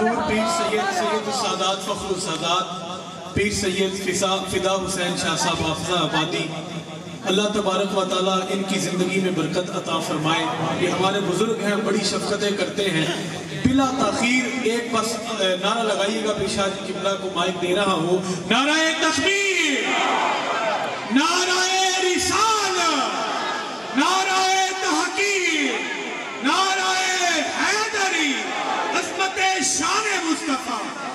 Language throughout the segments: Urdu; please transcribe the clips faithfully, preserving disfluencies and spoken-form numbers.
حضور پیر سید سید السادات فخر السادات پیر سید فدا حسین شاہ صاحب حافظہ آبادی، اللہ تبارک و تعالیٰ ان کی زندگی میں برکت عطا فرمائے۔ یہ ہمارے بزرگ ہیں، بڑی شفقتیں کرتے ہیں۔ بلا تاخیر ایک بس نعرہ لگائیے گا، پیشہ جی قبلہ کو مائک دے رہا ہوں، نعرہ تکبیر، نعرہ رسالت، نعرہ تحقیق، نعرہ حیدری، عظمت شان مصطفیٰ۔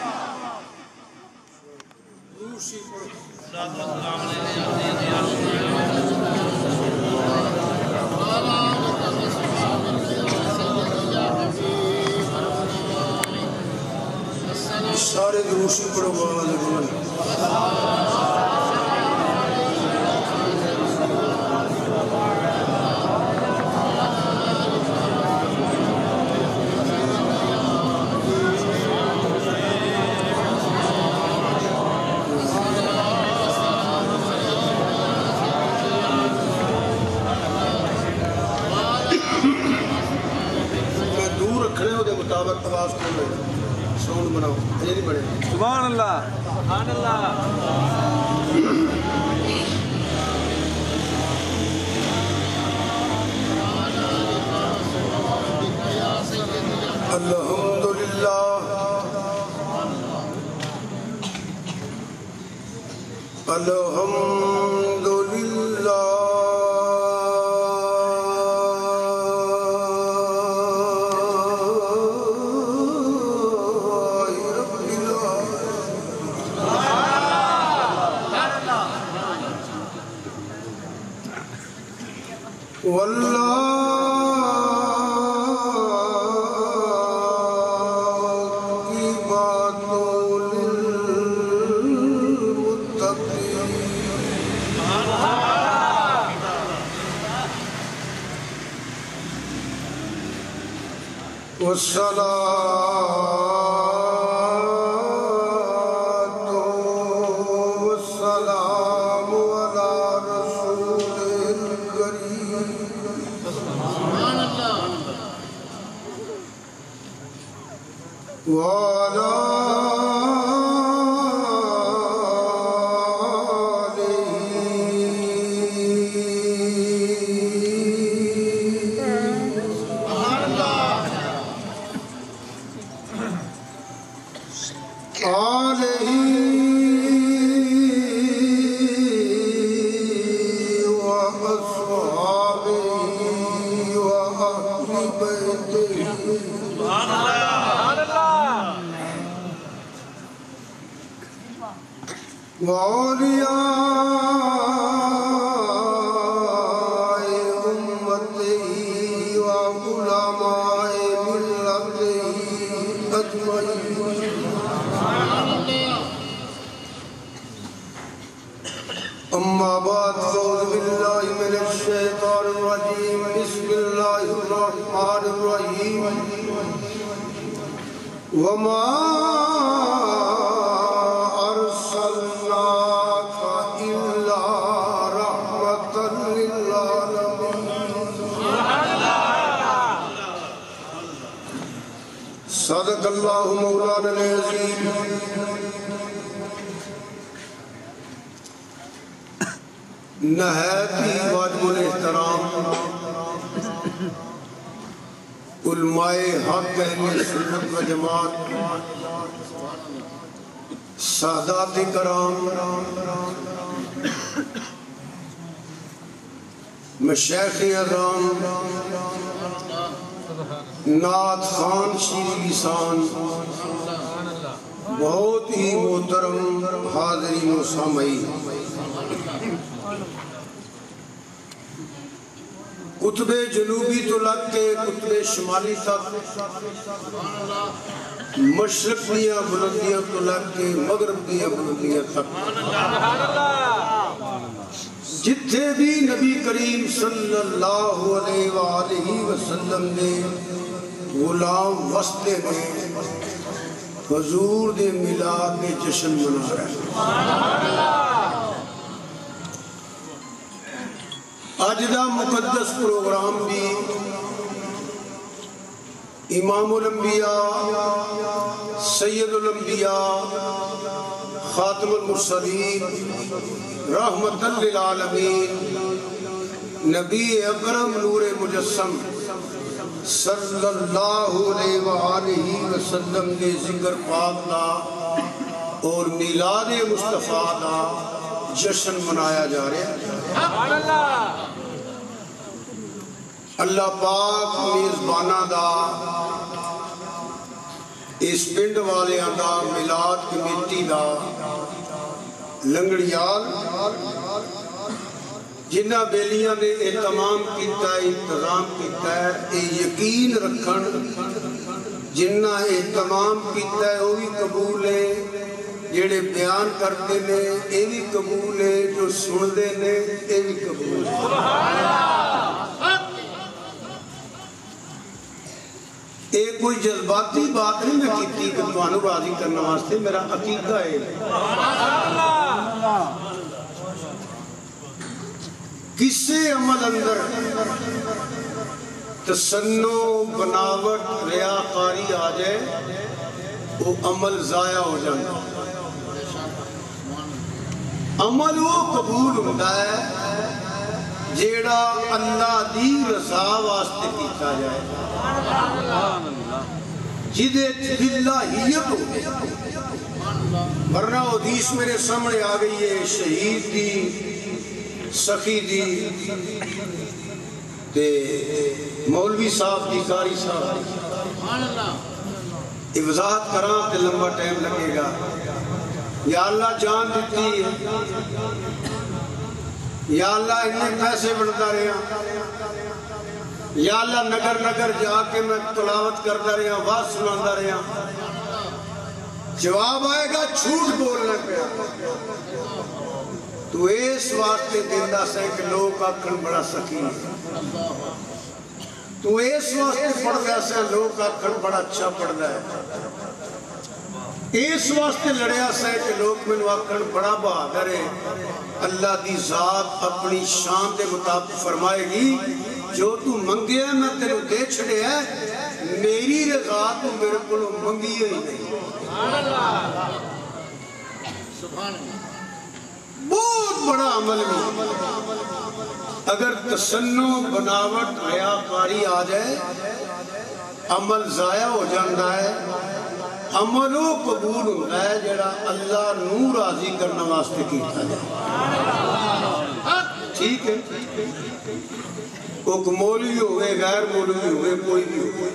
سارے دروشی پڑھو آواز بلند۔ میں دور رکھنے ہو دے مطابق آواز کرنے ساؤنڈ بناؤ، یہ نہیں بڑھے۔ سبحان اللہ، سبحان اللہ۔ الحمدللہ الحمدللہ والصلاة والسلام على رسول الكريم وعلى أما بعد أعوذ بالله من الشيطان الرجيم بسم الله الرحمن الرحيم وما أرسلناك إلا رحمة للعالمين صدق الله مولانا العظيم نہایتی واجب الاحترام علماء حق اہل سنت و جماعت، سادات کرام، مشایخ اعظام، نعت خوان شیر لسان، بہت ہی محترم حاضرین و سامعین، قطب جنوبی تو لگ کے قطب شمالی تک، مشرق دیا بلندیاں تو لگ کے مغرب دیا بلندیاں تک، جتھے بھی نبی کریم صلی اللہ علیہ وآلہ وسلم نے غلام وسطے میں حضور دے میلاد میں جشن منا رہے ہیں۔ آج دا مقدس پروگرام بھی امام الانبیاء سید الانبیاء خاتم المرسلین رحمت للعالمین نبی اکرم نور مجسم صلی اللہ علیہ وآلہ وسلم کے ذکر پاک دا اور میلاد مصطفیٰ دا جشن منایا جا رہا ہے۔ اللہ پاک میزبانہ دا اس پنڈ والے دا میلاد کمیٹی دا لنگڑیال جنہ بیلیاں نے اہتمام کیتا ہے انتظام کیتا ہے اے یقین رکھن جنہ اہتمام کیتا ہے وہ بھی قبول ہے، جڑے بیان کرتے نے اے بھی قبول ہے، جو سن دے نے اے بھی قبول ہے۔ ایک کوئی جذباتی بات نہیں میں کیتی کہ تمہانوں راضی کرنا واسطے، میرا عقیدہ ہے۔ کسے عمل اندر تسنو بناوٹ ریاکاری آ جائے وہ عمل ضائع ہو جاتا ہے۔ عمل وہ قبول ہوتا ہے جیڑا اللہ دی رضا واسطے کیتا جائے، جدے للہیت ہو۔ ورنہ حدیث میرے سامنے آ گئی ہے، شہید دی سخی دی تے مولوی صاحب دی قاری صاحب دی وضاحت کراں تے لمبا ٹائم لگے گا۔ یا اللہ جان دیتی ہے، یا اللہ اتنے پیسے بڑھتا رہا، یا اللہ نگر نگر جا کے میں تلاوت کرتا رہا، واز سناتا رہا، جواب آئے گا جھوٹ بولنے پہ۔ تو اس واسطے دیندہ سے کہ لوگ آکھن بڑا سخی ہے، تو اس واسطے پڑھتا سے لوگ آکھن بڑا اچھا پڑھتا ہے، اس واسطے لڑیا سے کہ لوگ میں آکھن بڑا بہادر ہے۔ اللہ دی ذات اپنی شان دے مطابق فرمائے گی جو تو منگے ہے میں تیرے دے چھڑے ہے، میری رضا تو میرے کو منگی ہی نہیں۔ بہت بڑا عمل بھی اگر تسنو بناوٹ ریاکاری آ جائے عمل ضائع ہو جاتا ہے۔ عمل وہ قبول ہوتا ہے جڑا اللہ نو راضی کرنا واسطے کیتا جائے۔ ٹھیک ہے، وہ مولوی ہوئے غیر مولوی ہوئے کوئی بھی ہوئے۔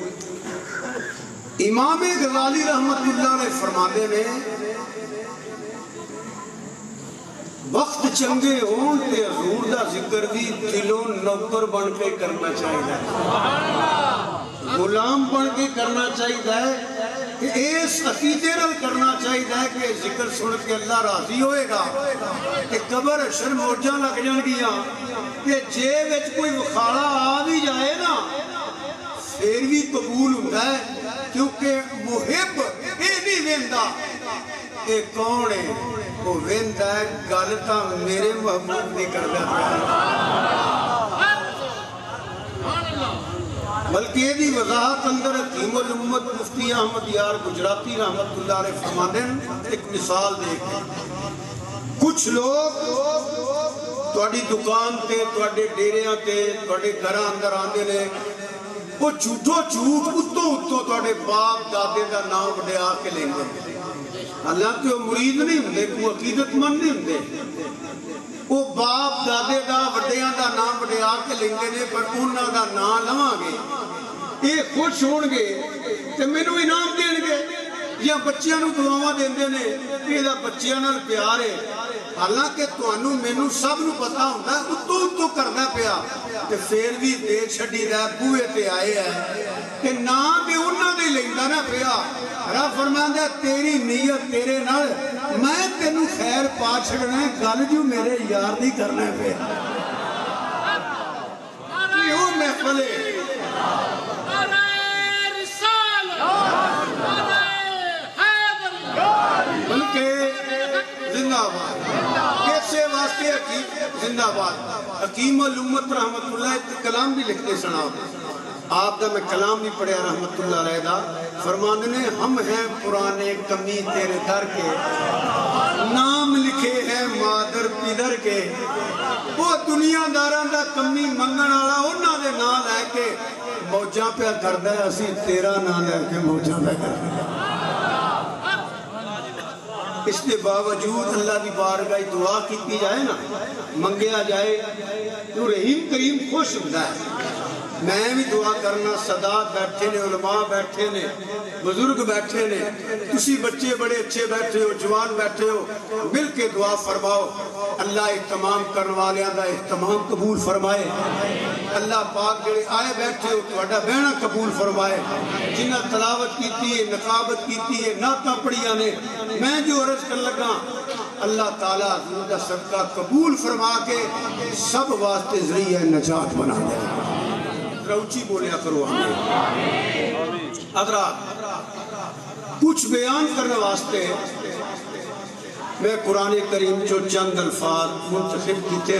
امام غزالی رحمت اللہ نے فرماتے نے وقت چنگے ہون تے حضور دا ذکر بھی دلوں نوکر بن کے کرنا چاہیے، غلام بن کے کرنا چاہیے کہ اس عقیدے نال کرنا چاہیے کہ ذکر سن کے اللہ راضی ہوئے گا کہ قبر حشر موجاں لگ جان گیاں کہ جے وچ کوئی وخاڑا آ بھی جائے نا پھر بھی قبول ہوتا ہے، کیونکہ محب اے نہیں ویندا اے کون ہے، وہ ویندا ہے گل تاں میرے محبوب نہیں کردا پیا۔ بلکہ یہ بھی وضاحت اندر حکیم الامت مفتی احمد یار گجراتی رحمت اللہ علیہ فرماتے ہیں، ایک مثال دیکھیں۔ کچھ لوگ تواڈی دکان تے تواڈے ڈیریاں تے تواڈے گھراں اندر آندے نے، وہ جھوٹو جھوٹ اتوں اتوں تواڈے باپ دادے دا نام وڈیا کے لیندے، حالانکہ وہ مرید نہیں ہوندے، وہ عقیدت مند نہیں ہوندے، وہ باپ دادے دا وڈیاں دا نام وڈیا کے لیندے نے، پر انہاں دا نام لواں گے یہ خوش ہون گے تے مینوں انعام دین گے، یا بچیاں نوں دعاواں دیندے نے کہ دا بچیاں نال پیار ہے، حالانکہ تانوں مینوں سب نوں پتہ ہوندا ہے اتوں اتوں کردا پیا تے پھر بھی دے چھڈی دا بوئے تے آئے ہے کہ نا تے انہاں دے لیندا نہ پیا۔ رب فرماندا ہے تیری نیت تیرے نال میں تینوں خیر پا چھڑنا ہے، گل جو میرے یار دی کرنا پیا۔ یہ محفل ہے بلکہ زندہ باد کیسے واسطے حکیم زندہ باد حکیم الامت رحمت اللہ کلام بھی لکھتے سنا آپ دا میں کلام بھی پڑھیا رحمت اللہ علیہ دا، فرماندے نے ہم ہیں پرانے کمی تیرے در کے، نام لکھے ہیں مادر پیدر کے، وہ دنیا داران دا کمی منگن والا انہاں دے نام لے کے موجاں پہ کردہ ہے، اسی تیرا نام لے کے موجاں پہ کردہ ہے۔ اس کے باوجود اللہ کی بارگاہ دعا کی جائے نا، منگیا جائے تو رحیم کریم خوش ہوتا ہے۔ میں بھی دعا کرنا، سادات بیٹھے نے، علماء بیٹھے نے، بزرگ بیٹھے نے، تسی بچے بڑے اچھے بیٹھے ہو، جوان بیٹھے ہو، مل کے دعا فرماؤ اللہ اہتمام کرنے والے دا اہتمام قبول فرمائے، اللہ پاک جڑے آئے بیٹھے ہو تہاڈا بہنا قبول فرمائے، جنہاں تلاوت کیتی ہے، نقابت کیتی ہے، نعتاں پڑھیاں نے، میں جو عرض کر لگا اللہ تعالیٰ حضور دا صدقہ قبول فرما کے سب واسطے ذریعہ نجات بنا دے۔ روچی بولیا کرو ہمیں حضرات، کچھ بیان کرنے واسطے میں قرآن کریم جو چند الفاظ منتخب کیتے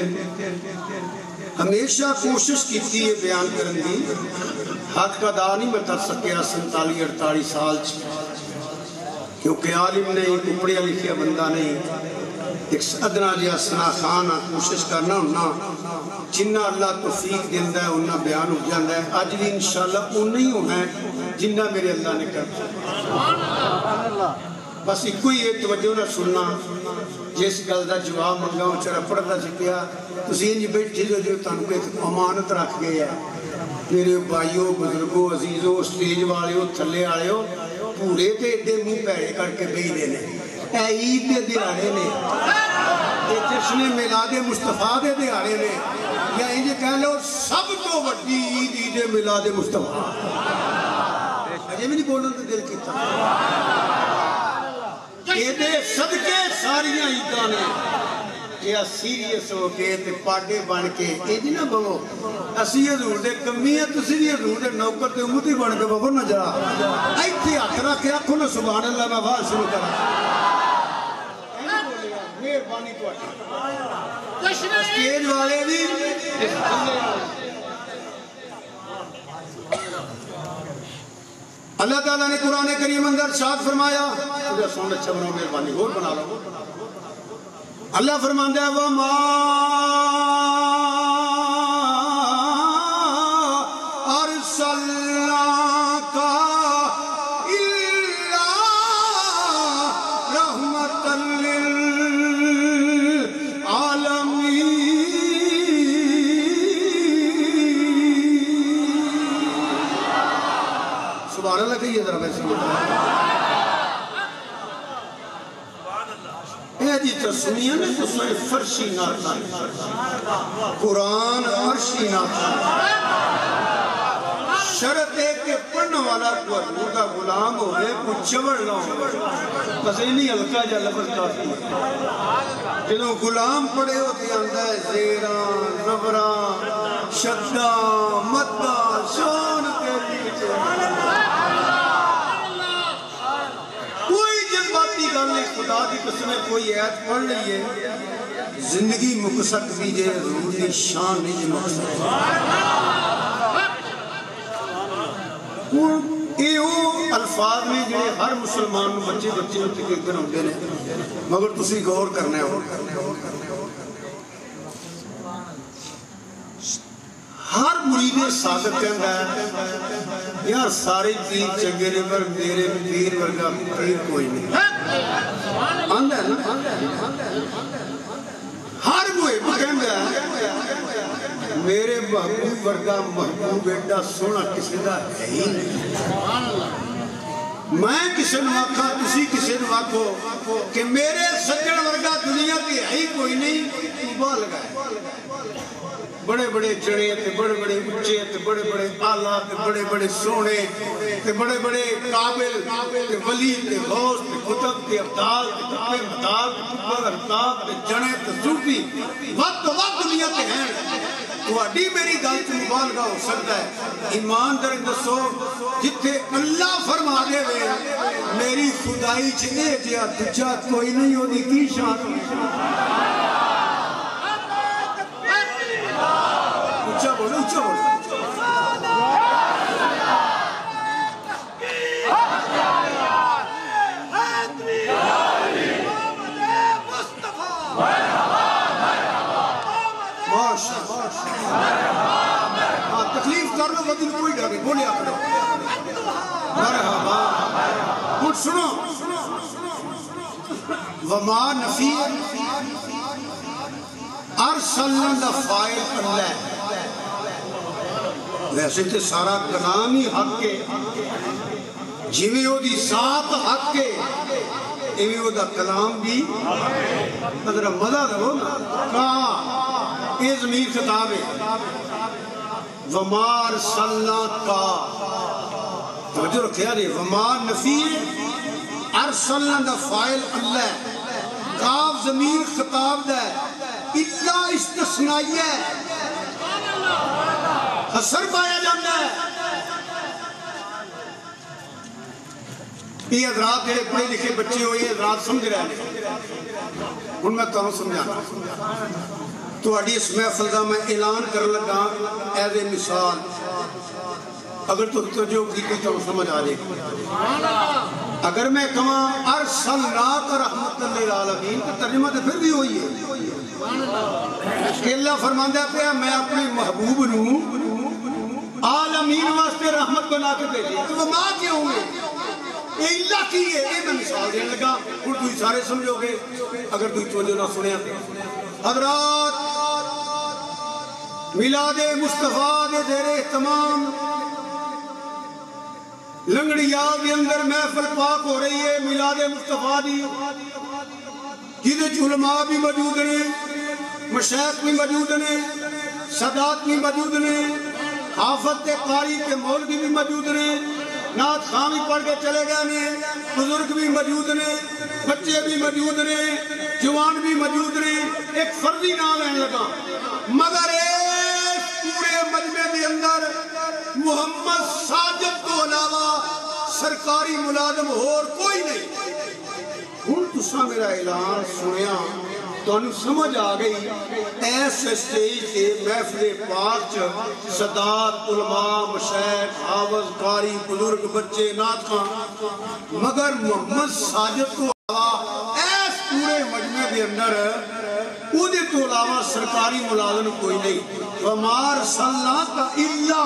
ہمیشہ کوشش کیتی ہے بیان کرن دی، حد کا دا نہیں میں کر سکیا سنتالی اڑتالی سال کیونکہ عالم نہیں، کپڑیا لکھیا بندہ نہیں، ایک ادنا جیا سنا خانہ کوشش کرنا ہونا، جنہ اللہ توفیق دیندہ ہے انہا بیان ہو جاندہ ہے۔ آج بھی انشاءاللہ انہی ہی ہونا ہے جنہ میرے اللہ نے کرتا، بس ایک کوئی یہ توجہ نہ سننا، جس گل دا جواب منگا ہوں چرا پڑھتا چکیا تو سینج بیٹھے جو جو تنکے امانت رکھ گئے ہیں۔ میرے بھائیوں، بزرگوں، عزیزوں، سٹیج والے ہو، تھلے آئے ہو، پورے تے ایڈے منہ پیڑے کر کے بہی دینے، اے عید دے دیارے نے، اے جشن میلاد مصطفیٰ دے دیارے نے، یا انجھے کہہ لو سب تو وڈی عید عید میلاد مصطفیٰ۔ اجے میں نہیں بولنا تو دل کیتا، ایدے صدقے ساریاں عیداں نے، یا سیریس ہو کے تے پاڑے بن کے ایدی نہ بھو اسی حضور دے کمی ہے، تسی بھی حضور دے نوکر تے امتی بن کے بھو نہ جا ایتھے ہاتھ رکھ کے آکھو نا سبحان اللہ میں آواز شروع کرا۔ مہربانی تو اسٹیج والے بھی اللہ تعالیٰ نے قرآن کریم اندر ارشاد فرمایا، تجھے سون اچھا بناؤ مہربانی اور بنا لو، اللہ فرماندہ ہے وَمَا أَرْسَلْنَاكَ إِلَّا رَحْمَةً لِلْعَالَمِينَ۔ سبحان اللہ کہیے ذرا میں سمجھتا اے جی تسمیہ نے تسمیہ فرشی ناتا قرآن فرشی ناتا شرط ہے کہ پڑھنے والا کو حضور کا غلام ہوئے کچھ چوڑ نہ ہو، بس انہی ہلکا جا لفظ کافی ہے۔ جنہوں غلام پڑھے ہوتے اندر زیران، زبران، شدان، مدان، شان کے لیے خدا کی قسم کوئی عید پڑھ لئیے زندگی مقصد بھی جے حضور دی شان نہیں جے مقصد یہ وہ الفاظ میں جو ہر مسلمان بچے بچے ہوتے کر ہوتے ہیں، مگر تسی غور کرنا ہے۔ ہر مرید صادق کہندا ہے یار سارے پیر چنگے نے پر میرے پیر ورگا پیر کوئی نہیں آندہ ہے نا، ہر محب کہندا ہے میرے محبوب ورگا محبوب ایڈا سونا کسی دا ہے ہی نہیں۔ میں کسی نو آکھا تسی کسی نو آکھو کہ میرے سجن ورگا دنیا کی ہے ہی کوئی نہیں، تو بہت لگائے بڑے بڑے جڑے تے بڑے بڑے اچھے تے بڑے بڑے آلہ تے بڑے بڑے سونے تے بڑے بڑے قابل تے ولی تے غوث تے خطب تے ابدال تے کپے مدال تے کپے ارتاب تے جنے تے صوفی وقت تو وقت دنیا تے ہیں۔ تو اڈی میری گل تو مبالغہ ہو سکتا ہے، ایمان در دسو جتھے اللہ فرما دے وے میری خدائی چھے جیا تجھا کوئی نہیں ہو دی کی شان اچھا بولو اچھا بولو دن کوئی ڈر نہیں بولیا کرو مرحبا کچھ سنو وما نفی ارسلنا دا فائل اللہ ویسے تے سارا کلام ہی حق کے جویں او دی ذات حق کے ایویں او دا کلام بھی ذرا مزہ لو نا کہا یہ ضمیر خطاب ہے وما ارسلنا کا توجہ رکھیا جی وما نفی ارسلنا دا فائل اللہ کاف ضمیر خطاب دا الا استثنائی ہے حسر پایا جاتا ہے یہ حضرات ہے پڑھے لکھے بچے ہو یہ حضرات سمجھ رہے ہیں ان میں تو سمجھانا تو اڈی اس محفل دا میں اعلان کر لگا ایز اے مثال اگر تو توجہ کی کوئی تو سمجھ آ جائے اگر میں کہاں ارسلناک رحمت للعالمین تو ترجمہ تو پھر بھی ہوئی ہے کہ اللہ فرماندہ پہ میں اپنے محبوب نو عالمین واسطے رحمت بنا کے بھیجے تو وہ ماں کیوں ہوئے یہ اللہ کی ہے یہ میں مثال دینے لگا اور تو سارے سمجھو گے اگر تو توجہ نہ سنے حضرات میلاد مصطفیٰ دے دیر اہتمام لنگڑیا کے اندر محفل پاک ہو رہی ہے میلاد مصطفیٰ دی جیدے علماء بھی موجود ہیں مشایخ بھی موجود ہیں سادات بھی موجود ہیں حافظ قاری کے مولوی بھی موجود ہیں نعت خواں بھی پڑھ کے چلے گئے ہیں بزرگ بھی موجود ہیں بچے بھی موجود ہیں جوان بھی موجود ہیں ایک فرضی نام ہے لگا مگر ایک پورے مجمع کے اندر محمد ساجد کو علاوہ سرکاری ملازم اور کوئی نہیں ہوں تسا میرا اعلان سنیا تو انہوں سمجھ آ گئی ایسے سٹیج کے محفل پاک صدات علماء مشایخ حافظ قاری بزرگ بچے نعت خواں مگر محمد ساجد کو علاوہ ایس پورے مجمع کے اندر اودے تو علاوہ سرکاری ملازم کوئی نہیں وما ارسلناک الا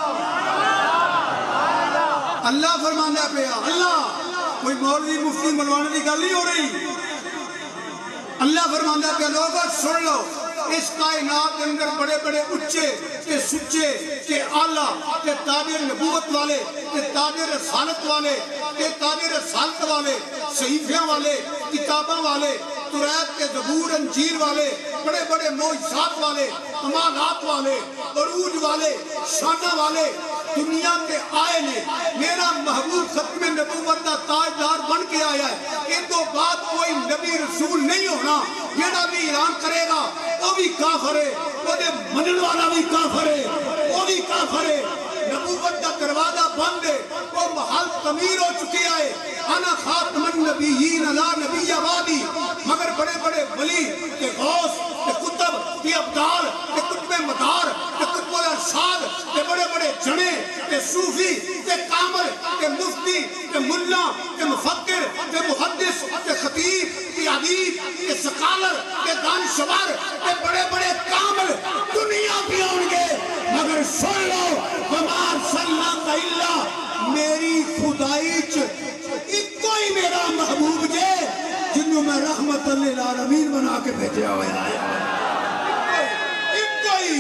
اللہ فرماندہ پہ اللہ کوئی مولوی مفتی ملوانے کی گل نہیں ہو رہی اللہ فرماندہ پہ لوگوں سن لو اس کائنات کے اندر بڑے بڑے اچھے کے سچے کے آلہ کے تاجر نبوت والے کے تاجر رسالت والے کے تاجر رسالت والے صحیفیاں والے کتاباں والے توریت کے زبور انجیل والے بڑے بڑے معجزات والے کمالات والے عروج والے شانہ والے دنیا کے آئے نے میرا محبوب ختم نبوت کا تاجدار بن کے آیا ہے ان تو بعد کوئی نبی رسول نہیں ہونا جیڑا بھی اعلان کرے گا وہ بھی کافر ہے وہ دے منن والا بھی کافر ہے وہ بھی کافر ہے نبوت کا دروازہ بند ہے وہ محل تعمیر ہو چکے آئے انا خاتم النبیین لا نبی آبادی مگر بڑے بڑے ولی کے غوث کے کتب کے ابدال کے کتب مدار کے کتب الارشاد کے بڑے بڑے جنے کے صوفی کے کامل کے مفتی کے ملا کے مفکر کے محدث کے خطیب کے عدیب کے سکالر کے دانشور کے بڑے بڑے کامل دنیا بھی ہوں گے مگر سن لو وما ارسلناک الا میری خدائی چ کوئی میرا محبوب جے جنہوں میں رحمت للعالمین بنا کے بھیجے ہوئے آئے ایک کوئی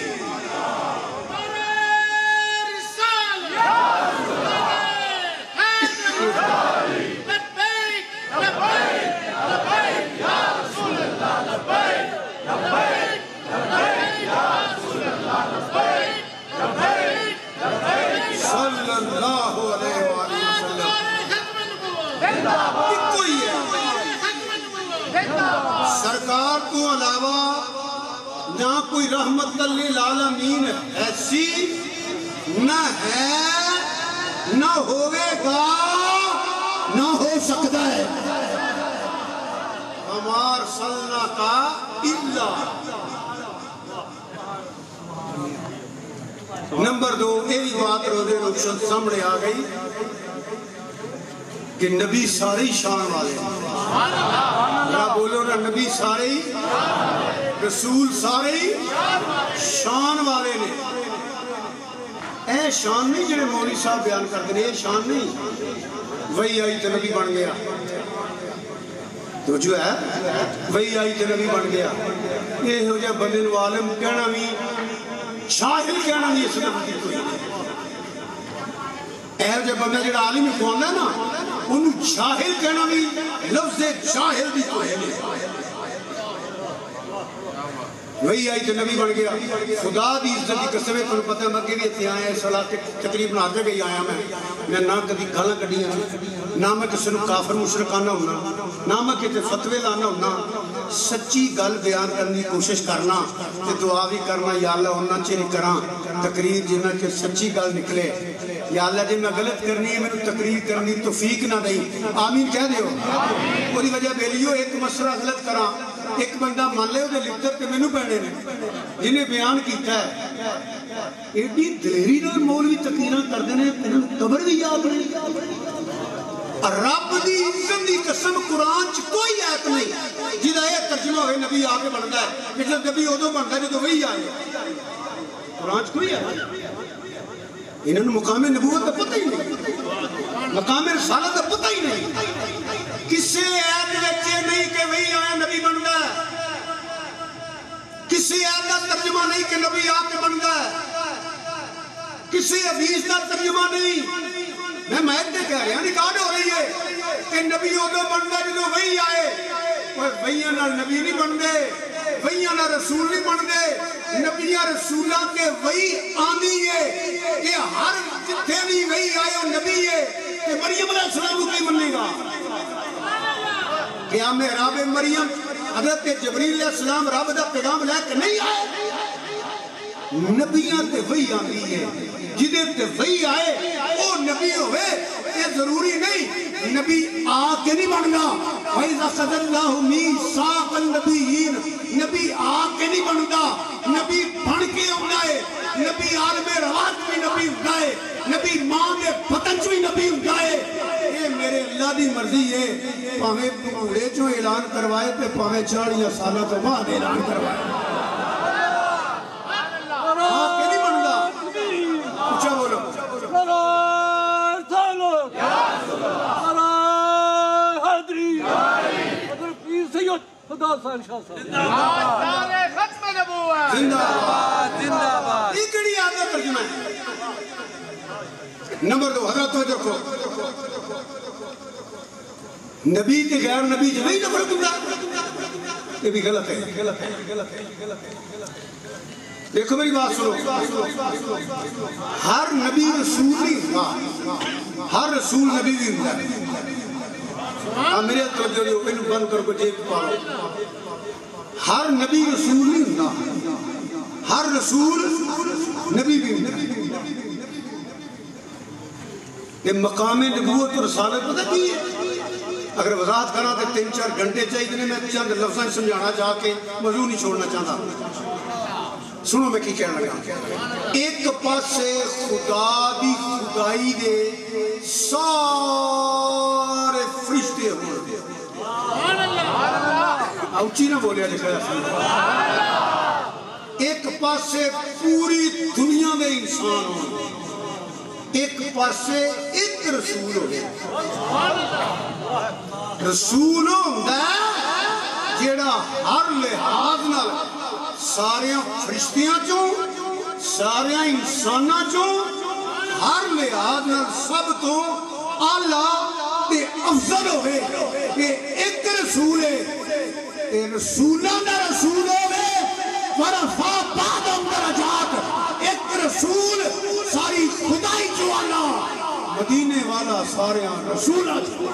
سرکار کو علاوہ نہ کوئی رحمت للعالمین ایسی نہ ہے نہ ہوئے گا نہ ہو سکتا ہے وما ارسلناک الا نمبر دو یہ بات روزے روشن سامنے آ گئی کہ نبی سارے ہی شان والے ذرا بولو نا نبی سارے ہی رسول سارے ہی شان والے نے اے یہ شان نہیں جنہیں مولوی صاحب بیان کر دیں، یہ شان نہیں وہی آئی تو نبی بن گیا، تو جو ہے وہی آئی تو نبی بن گیا، یہ ہو جائے بندے نو عالم کہنا بھی شاہل کہنا بھی اس لفظ کی کوئی اے ہو جائے بندہ جڑا عالم کھوانا ہے نا انہوں شاہل کہنا بھی لفظ شاہل بھی کوئی نہیں، وہی آئی تو نبی بن گیا۔ خدا دی عزت کی قسم ہے، تمہیں پتہ ہے مکے بھی اتنے آئے ہیں، صلاح کے تقریب بنا کے گئی آیا میں میں نہ کدی گالاں کڈیاں نہ میں کسی نو کافر مشرک آنا ہونا نہ میں کتے فتوے لانا ہونا، سچی گل بیان کرنے کی کوشش کرنا تے دعا بھی کرنا یا اللہ انہاں چیر کراں تقریر جنہاں کہ سچی گل نکلے، یا اللہ جی میں غلط کرنی ہے میں تقریر کرنی توفیق نہ دیں، آمین کہہ دیو۔ وہی وجہ بیلیو ایک مسئلہ غلط کراں ایک بندہ مان لے وہ لکھتے کہ میں نو پہنے نے جنہیں بیان کیتا ہے ایڈی دلیری نال مولوی تقریراں کر دینے تینوں قبر بھی یاد نہیں، رب دی عزت دی قسم قرآن چ کوئی آیت نہیں جہاں یہ ترجمہ ہوئے نبی آ کے بنتا ہے کہ جب نبی ادو بنتا ہے جب وہی آئے، قرآن چ کوئی آیت انہوں نے مقام نبوت کا پتہ ہی نہیں، مقام رسالت کا پتہ ہی نہیں، کسے آیت وچے نہیں کہ وہی آیا نبی بنتا ہے، کسی آیت کا ترجمہ نہیں کہ نبی آ کے بنتا ہے، کسی حدیث کا ترجمہ نہیں، میں مہد نے کہہ رہا ہوں ریکارڈ ہو رہی ہے کہ نبی ادو بنتا ہے جدو وہی آئے، وہیاں نال نبی نہیں بنتے، وہیاں نال رسول نہیں بنتے، نبیاں رسولاں کے وہی آنی ہے کہ ہر جتھے بھی وہی آئے وہ نبی ہے، کہ مریم علیہ السلام کو کی مننے گا کہ ہمیں رب مریم حضرت جبریل علیہ السلام رب دا پیغام لے کے نہیں آئے، نبیاں تے وہی آنی ہے، جدے تے وہی آئے وہ نبی ہوئے، یہ ضروری نہیں نبی آ کے نہیں بننا، وَإِذَا خَذَ اللَّهُ مِيثَاقَ النَّبِيِّينَ نبی آ کے نہیں بنتا، نبی بن کے ہونا ہے، نبی عالم روات بھی نبی ہوتا ہے، نبی ماں دے پتنچ بھی نبی ہوتا ہے، یہ میرے اللہ دی مرضی ہے، پاہمیں پوڑے جو اعلان کروائے تے پاہمیں چاڑیاں سالہ تو بعد اعلان کروائے، آ کے نہیں بنتا، اچھا بولو قرار تھالو قرار حضری حضر پیر سید خدا سال شاہ صاحب ختم نبوت زندہ آباد زندہ آباد۔ یہ کڑی آدھا ترجمہ ہے۔ نمبر دو حضرت تو دیکھو نبی تے غیر نبی جو نہیں نفرت ہوتا یہ بھی غلط ہے۔ دیکھو میری بات سنو، ہر نبی رسول نہیں ہوتا، ہر رسول نبی بھی ہوتا ہے، آپ میرے طرف جو جو انہوں بند کر کو جیب پاؤ، ہر نبی رسول نہیں ہوتا، ہر رسول نبی بھی ہوتا ہے، یہ مقام نبوت اور رسالت پتہ کی ہے؟ اگر وضاحت کرنا تو تین چار گھنٹے چاہیے، میں چند لفظاں سمجھانا چاہ کے موضوع نہیں چھوڑنا چاہتا، سنو میں کی کہنا لگا، ایک پاس سے خدا دی خدائی دے سارے فرشتے ہوئے، اوچی نہ بولیا لکھا ہے، ایک پاس سے پوری دنیا میں انسان ہوئے، ایک پاس سے ایک رسول ہوئے، رسول ہوندہ جیڑا ہر لحاظ نال ساریاں فرشتیاں چوں ساریاں انساناں چوں ہر لحاظ نال سب تو اعلیٰ تے افضل ہوئے کہ ایک رسول ہے، تے رسولاں دا رسول ہوئے ورفا بعدم درجات، ایک رسول ساری خدائی چو اللہ مدینے والا ساریاں رسولہ چو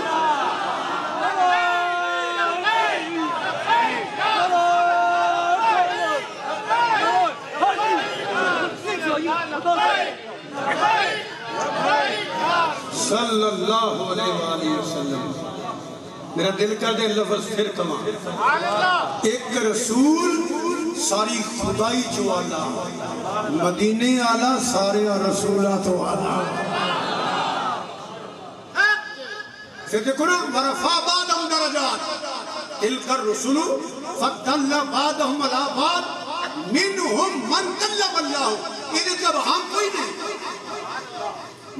صلی اللہ علیہ وآلہ وسلم۔ میرا دل کر دے لفظ پھر کما، ایک رسول ساری خدائی چو آلہ مدینے آلہ سارے رسولہ تو آلہ، پھر دیکھو نا ورفا بعدہم درجات تلک الرسول فضل بعدہم علی بعد منہم من کلم اللہ، یہ جب ہم کوئی نہیں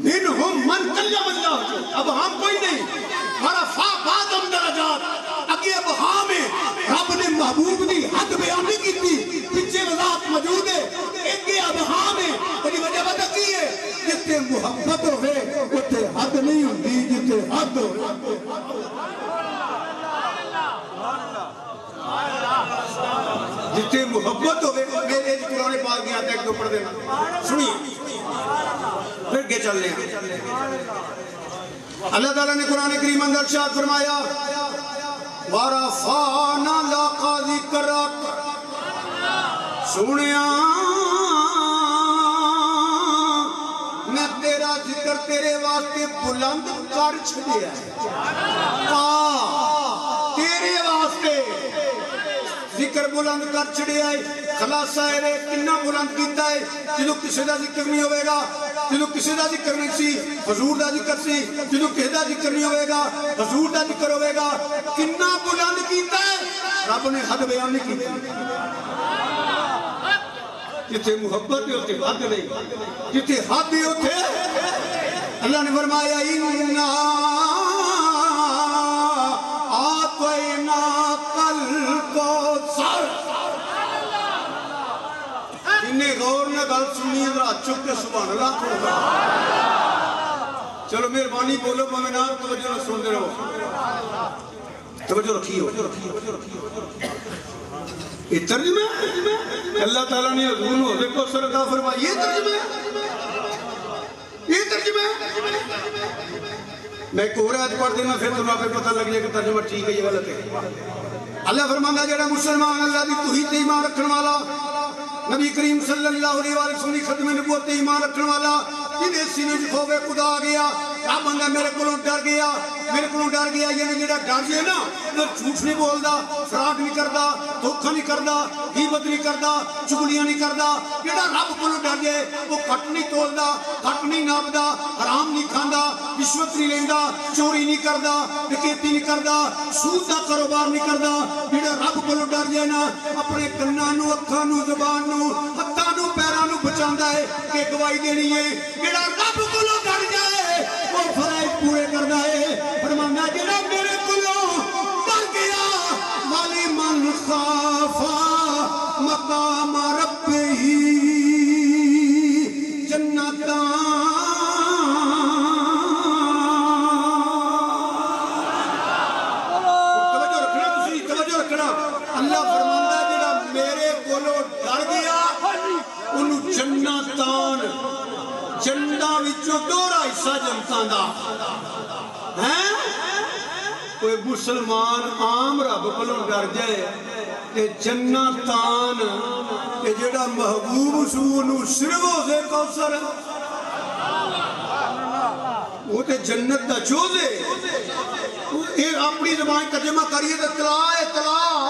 منہم من کلم اللہ، اب ہم کوئی نہیں، ورفع بعضهم درجات، اگے اب ہاں میں رب نے محبوب دی حد بیان نہیں کی تھی، پیچھے وضاحت موجود ہے، اگے اب ہاں میں بڑی وجہ بتا کی ہے، جتے محبت ہوئے اتے حد نہیں ہوتی، جتے حد ہوئے جتے محبت ہوئے میرے قرآن پاک گیا تھا ایک دو پڑھ دینا سنیے پھر کے چل لیں اللہ تعالیٰ نے قرآن کریم اندر ارشاد فرمایا وَرَفَعْنَا لَكَ ذِكْرَكَ، سنیا میں تیرا ذکر تیرے واسطے بلند کر چھڑیا ہے، تیرے واسطے ذکر بلند کر چھڑیا ہے۔ خلاصہ ہے کنا بلند کیتا ہے، جنہوں کسی دا ذکر نہیں ہوئے گا، جنہوں کسی دا ذکر نہیں سی حضور دا ذکر سی، جنہوں کسی دا ذکر نہیں ہوئے گا حضور دا ذکر ہوئے گا، کنا بلند کیتا ہے، رب نے حد بیان نہیں کیتا، جتے محبت بھی ہوتے حد نہیں، جتے حد بھی ہوتے اللہ نے فرمایا اِنَّا آتَيْنَاكَ الْكَوْثَرَ، انہیں غور نے گل سنی ہے رات چک کے سبحان اللہ کو چلو مہربانی بولو مومنان توجہ نہ سن دے رہو توجہ رکھیے یہ ترجمہ اللہ تعالیٰ نے حضور نو حوض کوثر عطا فرمایا، یہ ترجمہ یہ ترجمہ میں ایک اور آیت پڑھ دینا پھر تمہیں پہ پتہ لگ جائے کہ ترجمہ ٹھیک ہے یہ غلط ہے۔ اللہ فرمانا جڑا مسلمان اللہ دی توحید تے ایمان رکھن والا، نبی کریم صلی اللہ علیہ وسلم کی ختم نبوت تے ایمان رکھن والا، جنہیں سینے جو خوف خدا آ گیا، آپ بندہ میرے کلوں ڈر گیا میرے کلوں ڈر گیا، یعنی جڑا ڈر جائے نا وہ جھوٹ نہیں بولدا، فراڈ نہیں کردا، دھوکہ نہیں کردا، غیبت نہیں کردا، چغلیاں نہیں کردا، جڑا رب کلوں ڈر جائے وہ کٹ نہیں تولدا، کٹ نہیں ناپدا، حرام نہیں کھاندا، رشوت نہیں لیندا، چوری نہیں کردا، ڈکیتی نہیں کردا، سود دا کاروبار نہیں کردا، جڑا رب کلوں ڈر جائے نا اپنے کناں نو اکھاں نو زبان نو ہتھاں نو پیراں نو بچاندا ہے کہ گواہی دینی ہے، جڑا رب کلوں ڈر جائے وہ فرائض پورے کردا ہے، فرمانا جڑا میرے کلوں ڈر گیا والی من خاف مقام ربہ جنتاں، توجہ رکھنا تسی توجہ رکھنا، اللہ فرماندا جڑا میرے کولوں ڈر گیا انہوں جنتاں جنتاں وچوں دوہرا حصہ جنتاں دا ہیں۔ کوئی مسلمان عام رب کولوں ڈر جائے کہ جنتان کہ جڑا محبوب سو انہوں صرف حوض کوثر وہ تے جنت دا چوزے، یہ اپنی زبان ترجمہ کریے تو اطلاع اطلاع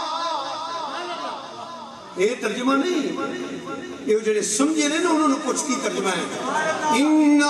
یہ ترجمہ نہیں، یہ جڑے سمجھے نہیں نا انہوں نے کچھ کی ترجمہ ہے اِنَّا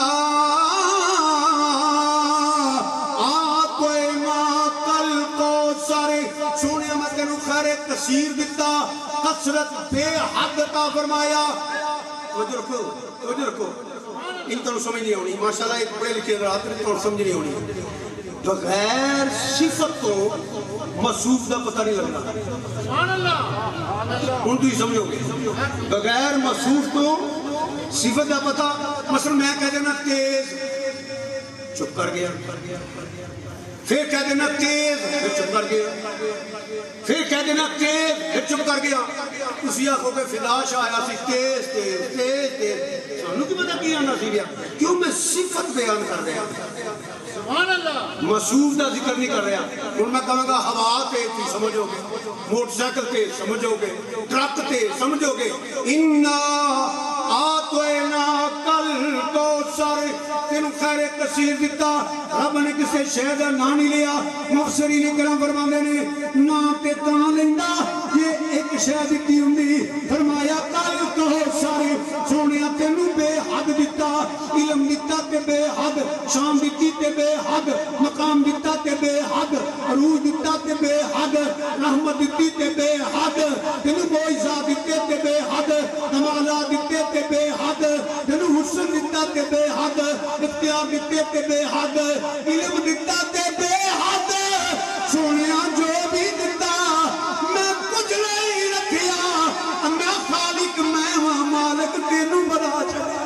آتَيْنَاكَ الْكَوْثَرَ، سونے میں تینوں خیر کثیر دیتا، کثرت بے حد عطا فرمایا۔ توجہ رکھو توجہ رکھو ان تنوں سمجھ نہیں ہونی، ماشاءاللہ ایک پڑھے لکھے رات میں تنوں سمجھ نہیں ہونی، بغیر صفت کو موصوف دا پتہ نہیں لگنا، سبحان اللہ ان تو ہی سمجھو گے، بغیر موصوف کو صفت دا پتہ، مثلا میں کہہ دینا تیز چپ کر گیا، پھر کہہ دینا تیز پھر چپ کر گیا، پھر کہہ دینا تیز پھر چپ کر گیا، اسی آنکھوں پہ فدا شاہ آیا سی تیز تیز تیز تیز، سانوں کی پتہ کیا نہ سی بیا، کیوں میں صفت بیان کر رہا سبحان اللہ، موصوف دا ذکر نہیں کر رہا، ان میں کہوں گا ہوا تیز تھی سمجھو گے، موٹر سائیکل تیز سمجھو گے، ٹرک تیز سمجھو گے، اِنَّا آتَيْنَاكَ الْكَوْثَرَ، تینوں خیر کثیر دیتا، رب نے کسے شہد نہ نہیں لیا، مفسرین کرام فرماندے نے نہ تے تاں لیندا یہ ایک شہد دیتی ہوندی، فرمایا کل کوثر سونیا تینوں بے حد دیتا، علم دیتا تے بے حد، شان دیتی تے بے حد، مقام دیتا تے بے حد، عروج دیتا تے بے حد، رحمت دیتی تے بے حد، تینوں معجزات دیتے تے بے حد، کمالات دیتے تے بے حد، تینوں حسن دیتا تے بے حد اختیار دیتے تے بے حد علم دیتا تے بے حد سونیا جو بھی دیتا میں کچھ نہیں رکھیا میں خالق میں ہوں مالک تینوں بنا چھڑیا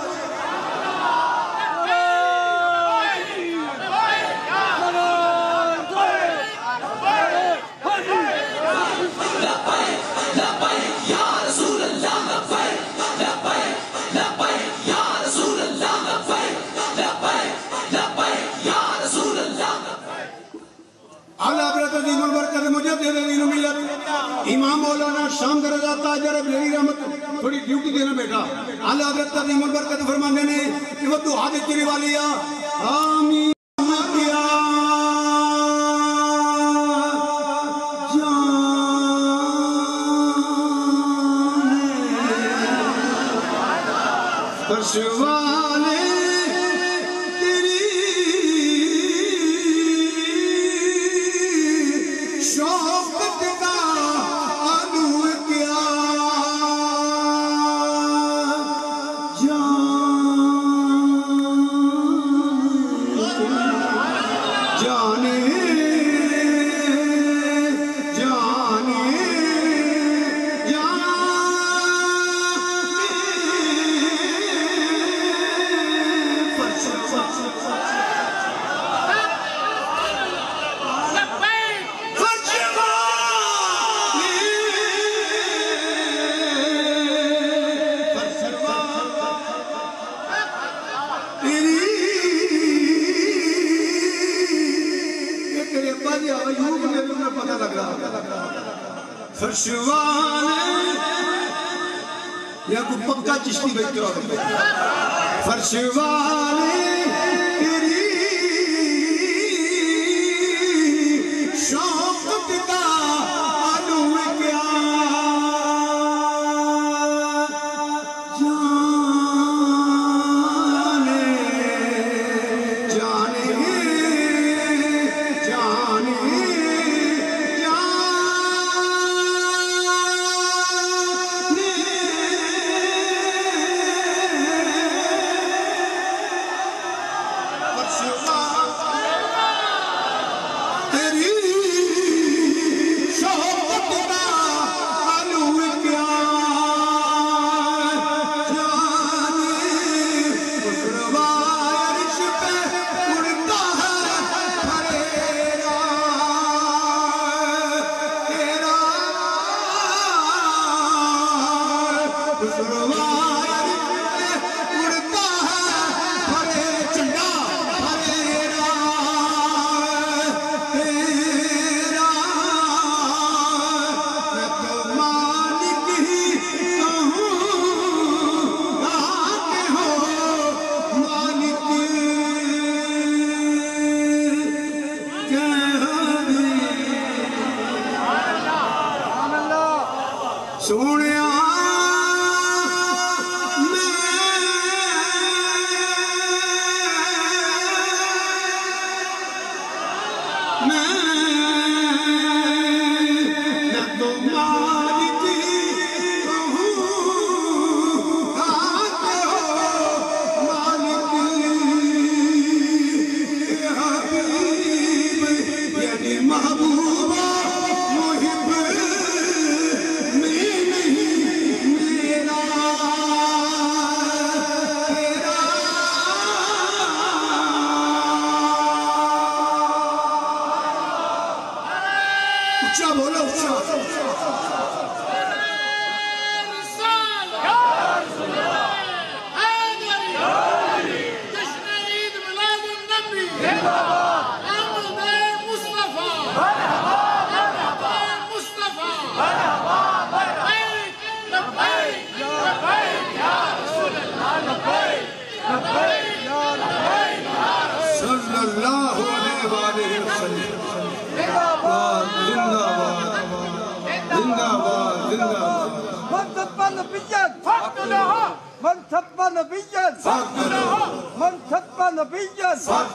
عظیم البرکت مجدد دین و ملت امام مولانا شام درجہ تاجر ابلیری رحمت تھوڑی ڈیوٹی دینا بیٹا اعلی حضرت عظیم البرکت فرمانے نے کہ وہ تو حادث کی روالیا آمین کیا جانے فرشوانے فرشوانے یا کوئی پکا چشتی بیٹھے ہو فرشوانے تیری شوقت کا علو کیا جانے جانے جانے سونیا من سب نبیًا من سب نبیًا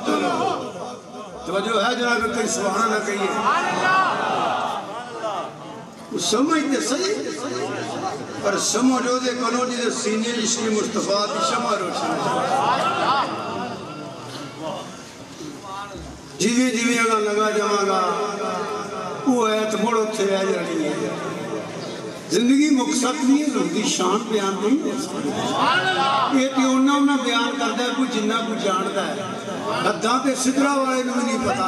توجہ ہے جناب کہیں سبحان اللہ کہیے سمجھتے صحیح پر سمجھو دے کنو جی دے سینے عشق مصطفیٰ دی شمع روشن جیویں جیویں اگا لگا جاؤں گا وہ ایت موڑو تھے رہ جانی ہے زندگی مقصد نہیں ہے زندگی شان بیان نہیں ہے یہ کہ انہوں نے بیان کرتا ہے کوئی جنہ کوئی جانتا ہے حداں پہ صدرہ والے میں نہیں پتا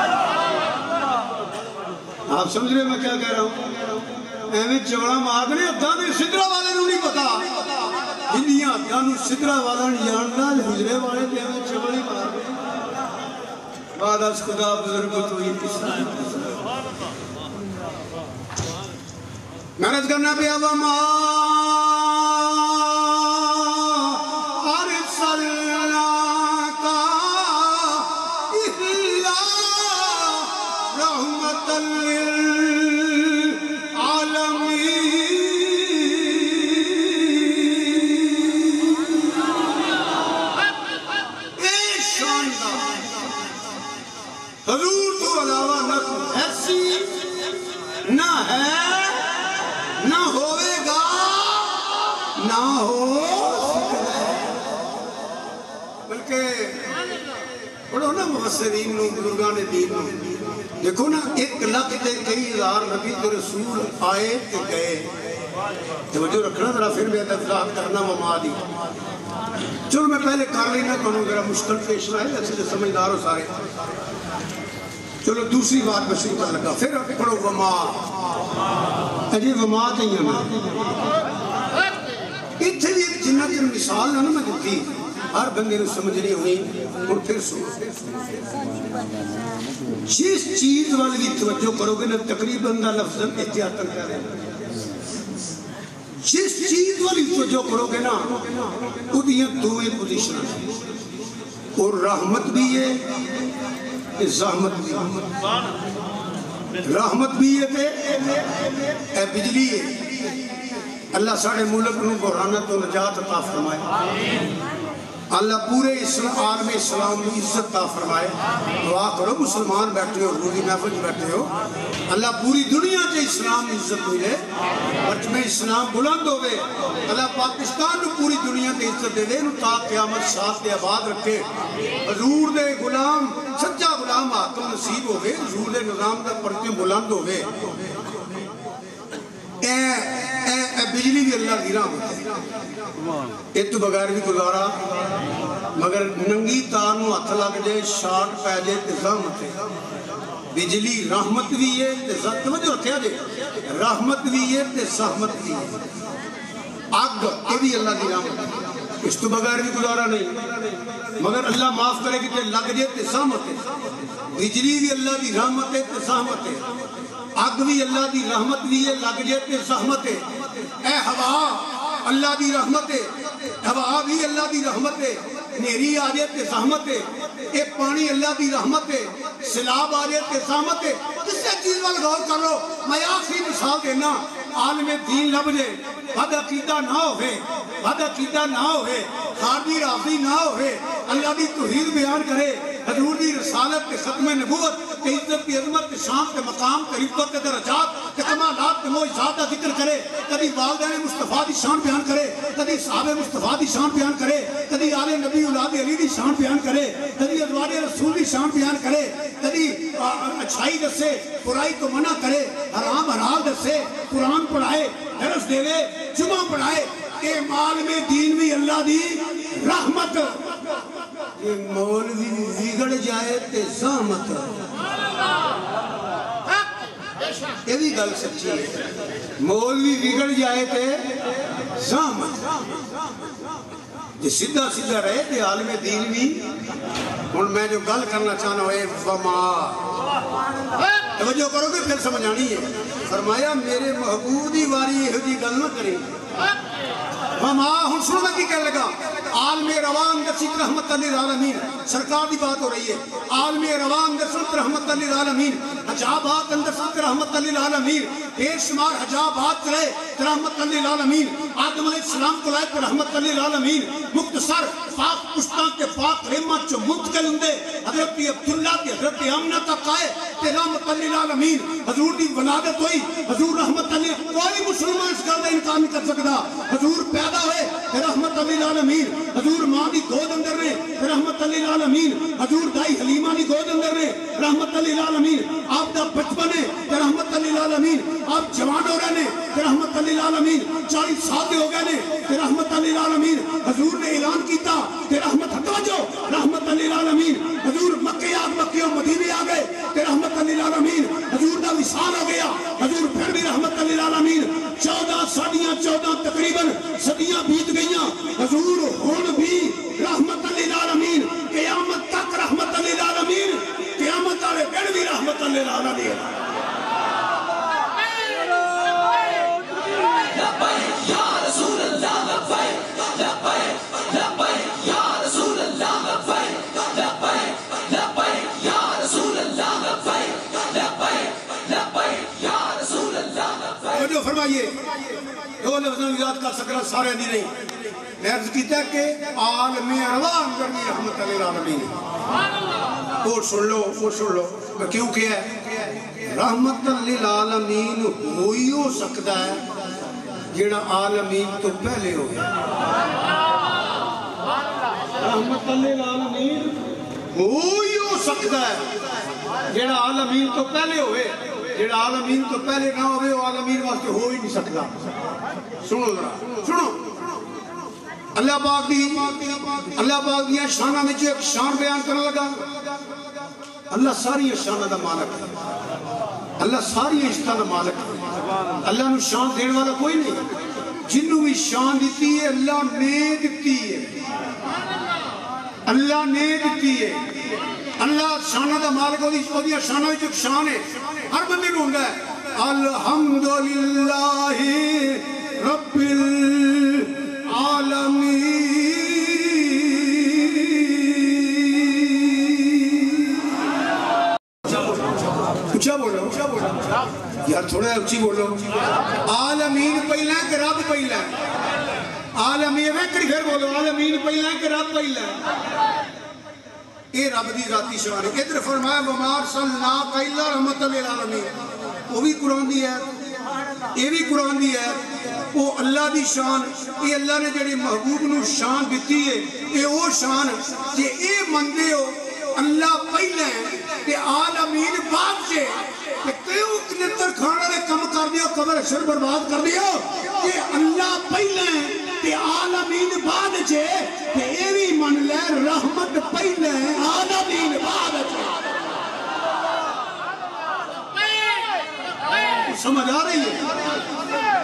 آپ سمجھ رہے میں کیا کہہ رہا ہوں ایویں چوڑا مارنے حداں پہ صدرہ والے میں نہیں پتا جنیاں حداں نو صدرہ والا نہیں جانتا حجرے والے پہ ایویں چوڑی مارنے بعد از خدا بزرگ تو ہی پسنا محنت کرنا پہ وما ارسلناک الا رحمۃ للعالمین اے شاندار حضور تو علاوہ نہ کوئی ایسی نہ ہے نہ ہوئے گا نہ ہو بلکہ پڑھو نا مفسرین نو بزرگان دین نو دیکھو نا ایک لکھ تے کئی ہزار نبی تے رسول آئے تے گئے توجہ رکھنا ذرا پھر میں تفصیلات کرنا وما دی چلو میں پہلے کر لینا کنوں ذرا مشکل پیش نہ ہے ایسے سمجھدار ہو سارے چلو دوسری بات میں شروع کر لگا پھر پڑھو وما اجی وما چاہیے نا اتھے بھی ایک جنہ کی مثال نہ میں دیتی ہر بندے نے سمجھ نہیں ہوئی اور پھر سنو جس چیز والی بھی توجہ کرو گے نا تقریباً دا لفظاً احتیاطاً کر رہے ہیں جس چیز والی توجہ کرو گے نا وہ دیاں دوئے پوزیشن ہیں اور رحمت بھی ہے زحمت بھی رحمت بھی ہے تے اے بجلی ہے اللہ ساڑھے ملک نو بحرانت و نجات عطا فرمائے اللہ پورے عالم اسلام میں عزت عطا فرمائے دعا کرو مسلمان بیٹھے ہو روزی محفل بیٹھے ہو اللہ پوری دنیا کے اسلام میں عزت ملے پرچم اسلام بلند ہوئے اللہ پاکستان کو پوری دنیا کے عزت دے دے تا قیامت ساتھ دے آباد رکھے حضور دے غلام سچا غلام حاکم نصیب ہوئے حضور دے نظام دا پرچم بلند ہوئے اے اے اے بجلی بھی اللہ دی راہ ہوتے اے تو بغیر بھی گزارا مگر ننگی تانو ہتھ لگ جائے شاٹ پہ جائے تزامت ہے بجلی رحمت بھی ہے توجہ رکھیا جائے رحمت بھی ہے تزامت بھی ہے آگ یہ بھی اللہ دی رحمت اس تو بغیر بھی گزارا نہیں مگر اللہ معاف کرے کہ لگ جائے تزامت ہے بجلی بھی اللہ دی رحمت ہے تزامت ہے آگ بھی اللہ دی رحمت بھی ہے لگ جائے تے زحمت ہے اے ہوا اللہ دی رحمت ہے ہوا بھی اللہ دی رحمت ہے نیری آ جائے تے زحمت ہے اے پانی اللہ دی رحمت ہے سیلاب آ جائے تے زحمت ہے کس سے چیز وال غور کر لو میں آخری مثال دینا عالم دین لب جائے بد عقیدہ نہ ہوئے بد عقیدہ نہ ہوئے خارجی راضی نہ ہوئے اللہ دی توحید بیان کرے حضور دی رسالت کے ختم نبوت کے عزت کی عظمت کے شان کے مقام کے رتبت کے درجات کے کمالات کے معجزات کا ذکر کرے کبھی والدین مصطفیٰ دی شان بیان کرے کبھی صحابہ مصطفیٰ دی شان بیان کرے کبھی آل نبی اولاد علی دی شان بیان کرے کبھی ازواج رسول دی شان بیان کرے کبھی اچھائی دسے برائی کو منع کرے حرام حلال دسے قرآن پڑھائے درس دے جمعہ پڑھائے کہ عالم دین بھی اللہ دی رحمت کہ مولوی بگڑ جائے تے زحمت یہ بھی گل سچی ہے مولوی بگڑ جائے تے زحمت جو سیدھا سیدھا رہے تے عالم دین بھی اور میں جو گل کرنا چاہنا ہے وما توجہ کرو گے پھر سمجھ آنی ہے فرمایا میرے محبوبی واری یہ جی گل نہ کریں وما ہن سنو میں کی کہنے لگا عالم روان درشت رحمت للعالمین سرکار دی بات ہو رہی ہے عالم روان درشت رحمت للعالمین حجابات اندرشت رحمت للعالمین بے شمار حجابات کرے رحمت للعالمین آدم علیہ السلام کو لائے پر رحمت للعالمین مختصر پاک پشتان کے پاک رحمت چو منتقل ہوں دے حضرت عبداللہ کی حضرت آمنہ تک آئے کہ رحمت للعالمین حضور دی ولادت ہوئی حضور رحمت اللہ کوئی مسلمان اس گل دا انکار نہیں کر سکتا حضور پیدا ہوئے کہ رحمت للعالمین حضور ماں دی گود اندر نے کہ رحمت للعالمین حضور دائی حلیمہ دی گود اندر نے رحمت للعالمین آپ دا بچپن ہے کہ رحمت للعالمین آپ جوان ہو رہے ہیں کہ رحمت للعالمین چالیس سال ہو گئے نے کہ رحمت للعالمین حضور نے اعلان کیتا کہ رحمت توجہ رحمت للعالمین حضور مکہ آگ مکہ مدینے آ گئے کہ رحمت للعالمین حضور دا وصال ہو گیا حضور پھر بھی رحمت للعالمین چودہ ساڑیاں چودہ تقریباً صدیاں بیت گئیاں حضور ہون بھی رحمت للعالمین قیامت تک رحمت للعالمین قیامت آلے پھر بھی رحمت للعالمین جو فرمائیے دو لفظوں یاد کر سکنا سارے دی نہیں میں عرض کیتا ہے کہ عالم اروان کرنی رحمت للعالمین وہ سن لو وہ سن لو کیوں کیا ہے رحمت للعالمین ہوئی ہو سکتا ہے جڑا عالمین تو پہلے ہو گیا رحمت للعالمین ہوئی ہو سکتا ہے جڑا عالمین تو پہلے ہوئے جڑا عالمین تو پہلے نہ ہوئے وہ عالمین واسطے ہو ہی نہیں سکتا سنو ذرا سنو اللہ پاک دی اللہ پاک دیا شانہ میں جو ایک شان بیان کرنے لگا اللہ ساری شانہ دا مالک ہے اللہ ساری اشتہ دا مالک ہے اللہ نے شان دینے والا کوئی نہیں جنہوں بھی شان دیتی ہے اللہ نے دیتی ہے اللہ نے دیتی ہے اللہ شانہ دا مالک ہو دیا شانہ میں جو ایک شان ہے ہر بندے کو ہوندہ ہے الحمدللہ رب العالمین اچھا بولو اچھا بولو یار تھوڑا اچھی بولو عالمین پہلا ہے کہ رب پہلا ہے عالمین میں کری پھر بولو عالمین پہلا ہے کہ رب پہلا ہے اے رب دی ذاتی شان ہے ادھر فرمایا وما ارسلناک الا رحمت للعالمین وہ بھی قرآن دی ہے یہ بھی قرآن دی ہے وہ اللہ دی شان یہ اللہ نے جڑی محبوب نو شان دیتی ہے یہ وہ شان جے اے مندے ہو اللہ پہلے کہ عالمین بعد سے کہ کیوں کنتر کھانا نے کم کر دیا قبر شر برباد کر دیا کہ اللہ پہلے کہ عالمین بعد سے کہ اے بھی من لے رحمت پہلے عالمین بعد سے سمجھ آ رہی ہے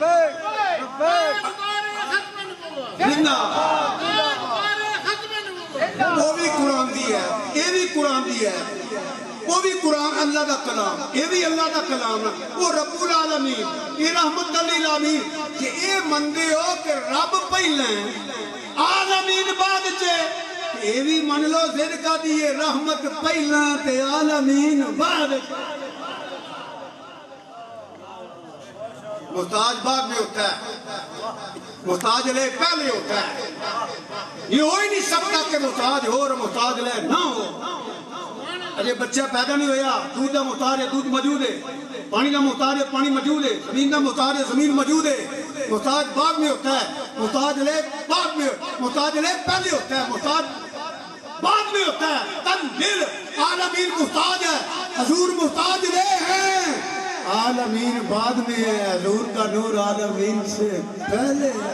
وہ بھی قرآن دی ہے یہ بھی قرآن دی ہے وہ بھی قرآن اللہ دا کلام یہ بھی اللہ دا کلام ہے وہ رب العالمین یہ رحمت للعالمین کہ اے مندے ہو کہ رب پہلے عالمین بعد چے یہ بھی من لو صدقہ دیئے رحمت پہلے تے عالمین بعد چے محتاج بعد میں ہوتا ہے محتاج لے پہلے ہوتا ہے یہ ہو ہی نہیں سکتا کہ محتاج ہو اور محتاج لے نہ ہو اجے بچہ پیدا نہیں ہویا دودھ دا محتاج ہے دودھ موجود ہے پانی دا محتاج ہے پانی موجود ہے زمین دا محتاج ہے زمین موجود ہے محتاج بعد میں ہوتا ہے محتاج لے بعد میں محتاج لے پہلے ہوتا ہے محتاج بعد میں ہوتا ہے تن دل عالمین محتاج ہے حضور محتاج لے ہیں عالمین بعد میں ہے حضور کا نور عالمین سے پہلے ہے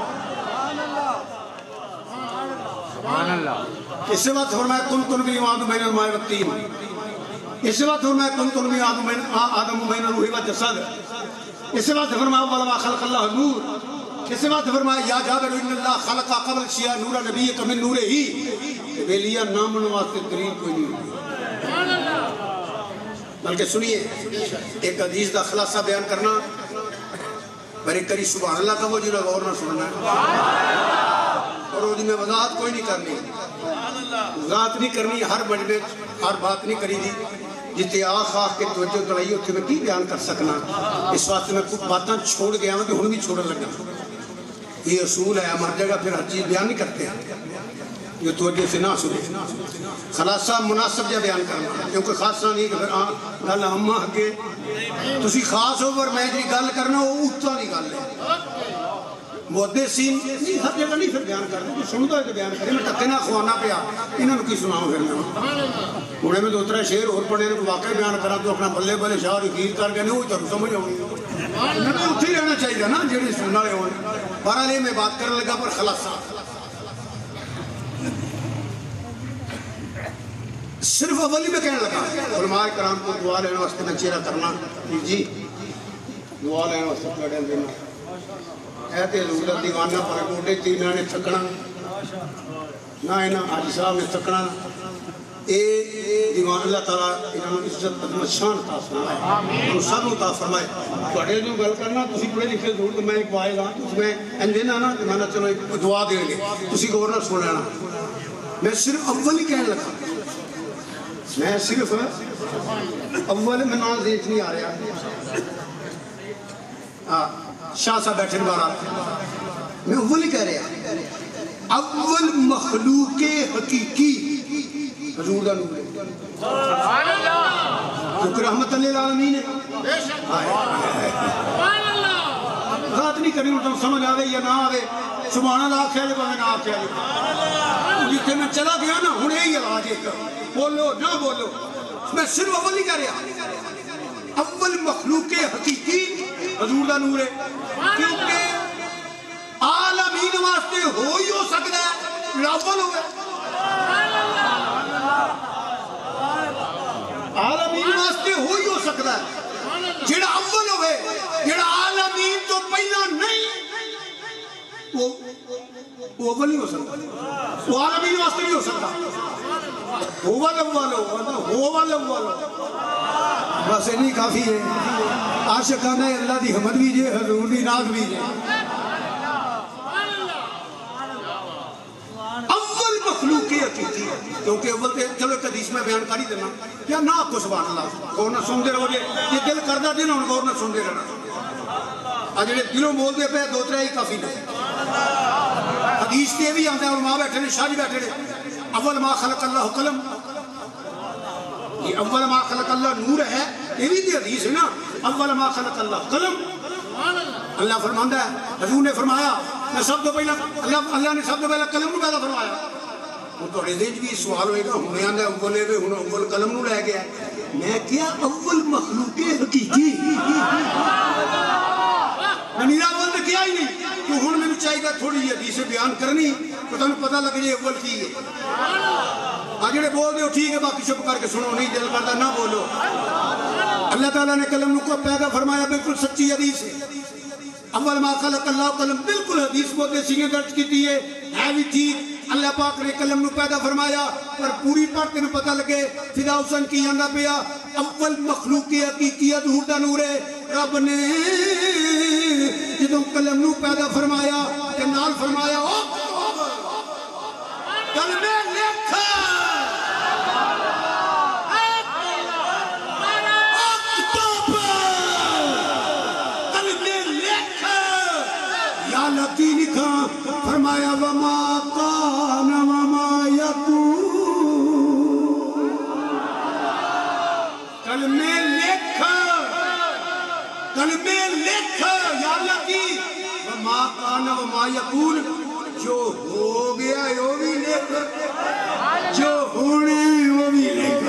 سبحان اللہ اس سے بات فرمایا کن کن بھی آدم بین الماء والطین اس سے بات فرمایا کن کن بھی آدم بین آدم بین الروح والجسد اس سے بات فرمایا اول خلق اللہ نور اس سے بات فرمایا یا جابر ان اللہ خلق قبل شیعہ نور نبی کا من نور ہی بیلیا نامن واسطے دلیل کوئی نہیں بلکہ سنیے ایک حدیث دا خلاصہ بیان کرنا بری کری سبحان اللہ کا وہ جنہا غور نہ سننا ہے اور وہ میں وضاحت کوئی نہیں کرنی وضاحت نہیں کرنی ہر بڑھنے ہر بات نہیں کری دی جتے آخ آخ کے توجہ دلائی ہوتے میں کی بیان کر سکنا اس واسطے میں کچھ باتاں چھوڑ گیا ہوں کہ ہن بھی چھوڑ لگا یہ اصول ہے ہماری جگہ پھر ہر چیز بیان نہیں کرتے جو توجہ سے نہ سنے خلاصہ مناسب جا بیان کرنا کیونکہ خاصہ نہیں کہ پھر آن گل ہمہ کے تسی خاص ہو پر میں جی گل کرنا وہ اٹھتا نہیں گل ہے محدثین نہیں ہر جگہ نہیں پھر بیان کرنا جو سنتا ہے تو بیان کرے میں تکے نہ خوانا پیا انہوں نے کی سناؤں پھر میں انہیں میں دو ترہ شعر اور پڑھنے کو واقع بیان کرا تو اپنا بلے بلے شاہ رکیر کر کے نہیں ہوئی تو سمجھ آؤں انہوں نے اتھی رہنا چاہیے نا جنہیں سننا رہے ہوئے بہرحال میں بات کرنے لگا پر خلاصہ صرف اولی میں کہنے لگا علماء کرام کو دعا لینے واسطے میں چہرہ کرنا جی دعا لینے واسطے کھڑے دینا ایتے حضور دیوانہ پر کوٹے تین نے تھکنا نہ انہاں حاجی صاحب نے تھکنا اے دیوان اللہ تعالیٰ انہوں نے عزت عظمت شان عطا فرمائے ہم سب عطا فرمائے تھوڑے جو گل کرنا تسی پڑھے لکھے ضرور تو میں ایک وائے گا اس میں انجینا نا کہ میں نے چلو ایک دعا دیں گے تسی گور نہ سن لینا میں صرف اول ہی کہنے لگا میں صرف اول میں نام زیچ نہیں آ رہا شاہ صاحب بیٹھے بارا میں اول ہی کہہ رہا اول مخلوق حقیقی حضور دا نور ہے کیونکہ رحمت اللہ العالمین ہے ذات نہیں کرنی ہوتا سمجھ آوے یا نہ آوے سبحان اللہ آکھیا جب میں نہ آکھیا جب جتنے میں چلا گیا نا ہنے ہی علاج ایک بولو نہ بولو میں صرف اول ہی کہہ رہا اول مخلوق حقیقی حضور دا نور ہے کیونکہ عالمین واسطے ہو ہی ہو سکتا ہے اول ہوئے عالمین واسطے ہو ہی ہو سکتا ہے جڑا اول ہوئے جڑا عالمین تو پہلا نہیں وہ اول نہیں ہو سکتا وہ عالمین واسطے نہیں ہو سکتا ہووال اول ہووال اول بس انہی کافی ہے عاشقانہ اللہ دی حمد بھی جے حضور دی ناز بھی جے اول مخلوق کی حقیقی ہے کیونکہ اول تے چلو ایک حدیث میں بیان کاری دینا کیا نہ کو سبحان اللہ غور نہ سن دے رہو جے یہ دل کردہ دے نہ غور نہ سن دے رہنا اجڑے دلوں بول دے پہ دو ترہ ہی کافی نہیں حدیث تے بھی آتا ہے علماء بیٹھے نے شاہ جی بیٹھے نے اول ما خلق اللہ قلم یہ اول ما خلق اللہ نور ہے یہ بھی دی حدیث ہے نا اول ما خلق اللہ قلم اللہ فرماندہ ہے حضور نے فرمایا میں سب تو پہلا اللہ نے سب تو پہلا قلم نو پیدا فرمایا وہ تو ریزیج بھی سوال ہوئے گا ہمیں آندہ اول ہے ہوں اول قلم نو رہ گیا میں کیا اول مخلوق حقیقی میں نیرہ اول تو کیا ہی نہیں تو ہون میں چاہیے گا تھوڑی یہ حدیث بیان کرنی تو تمہیں پتہ لگ جائے اول کی ہے آجڑے بول دے ہو ٹھیک ہے باقی چپ کر کے سنو نہیں دل کرتا نہ بولو اللہ تعالیٰ نے قلم کو پیدا فرمایا بالکل سچی حدیث ہے اول ما خلق اللہ قلم بالکل حدیث بہت سینے درج کی تھی ہے بھی ٹھیک اللہ پاک نے قلم نو پیدا فرمایا پر پوری پڑھتے نو پتہ لگے فدا حسن کی اندہ پیا اول مخلوق کی حقیقیت حضور دا نور ہے رب نے جدوں قلم نو پیدا فرمایا کہ نال فرمایا کلمے لکھا کلمے لکھا یا لکی لکھا فرمایا وما کان وما یکون کلمے لکھا کلمے لکھا یا لکی وما کان وما یکون جو ہو گیا وہ بھی لکھ جو ہونے وہ بھی لکھ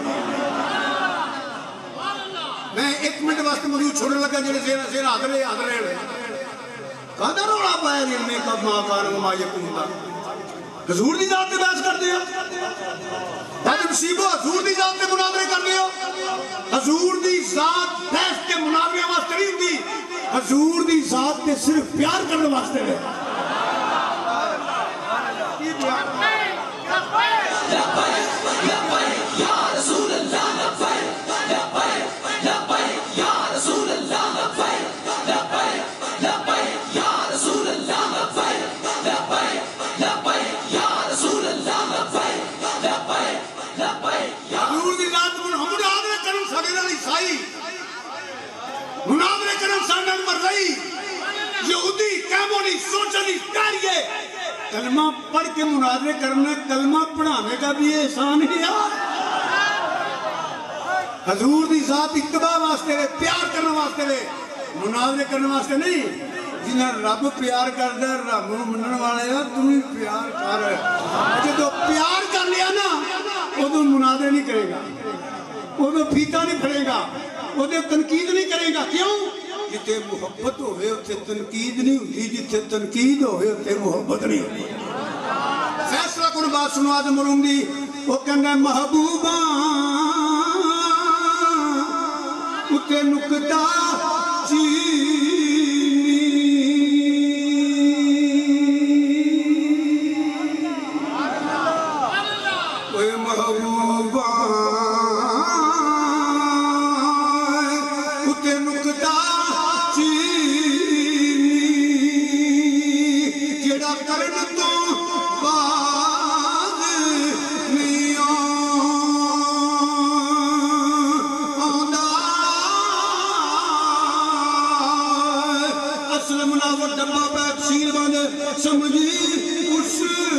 میں ایک منٹ واسطے موجود چھوڑنے لگا جنہیں زیر زیر آدھرے آدھرے کہتا روڑا پایا دن میں کب ماں کان وما یکون تھا حضور دی ذات پہ بحث کر دیا حضرت مصیبہ حضور دی ذات پہ مناظرے کر دیا حضور دی ذات بحث کے مناظرے واسطے نہیں ہوتی حضور دی ذات پہ صرف پیار کرنے واسطے ہے مناظرے کرن سانڈر مرضی یہودی کیمونی سوچنی کاریے کلمہ پڑھ کے مناظرے کرنا کلمہ پڑھانے کا بھی احسان ہے یار حضور دی ذات اتباع واسطے رہے پیار کرنے واسطے رہے مناظرے کرنے واسطے نہیں جنہیں رب پیار کر دے رب منن والے یار تمہیں پیار کر جب پیار کر لیا نا وہ تو مناظرے نہیں کرے گا وہ تو پھیکا نہیں پھڑے گا وہ تو تنقید نہیں کرے گا کیوں جتے محبت ہوئے اتھے تنقید نہیں ہوتی جتے تنقید ہوئے اتھے محبت نہیں ہوتی فیصلہ کن بات سنو آدم علوم دی وہ کہنا محبوباں اتھے نکتہ چینی وہ محبوباں اتھے نکتہ کرن تو باز نہیں آندا اصل ملاوٹ ڈبا پہ شیر بند سمجھی اس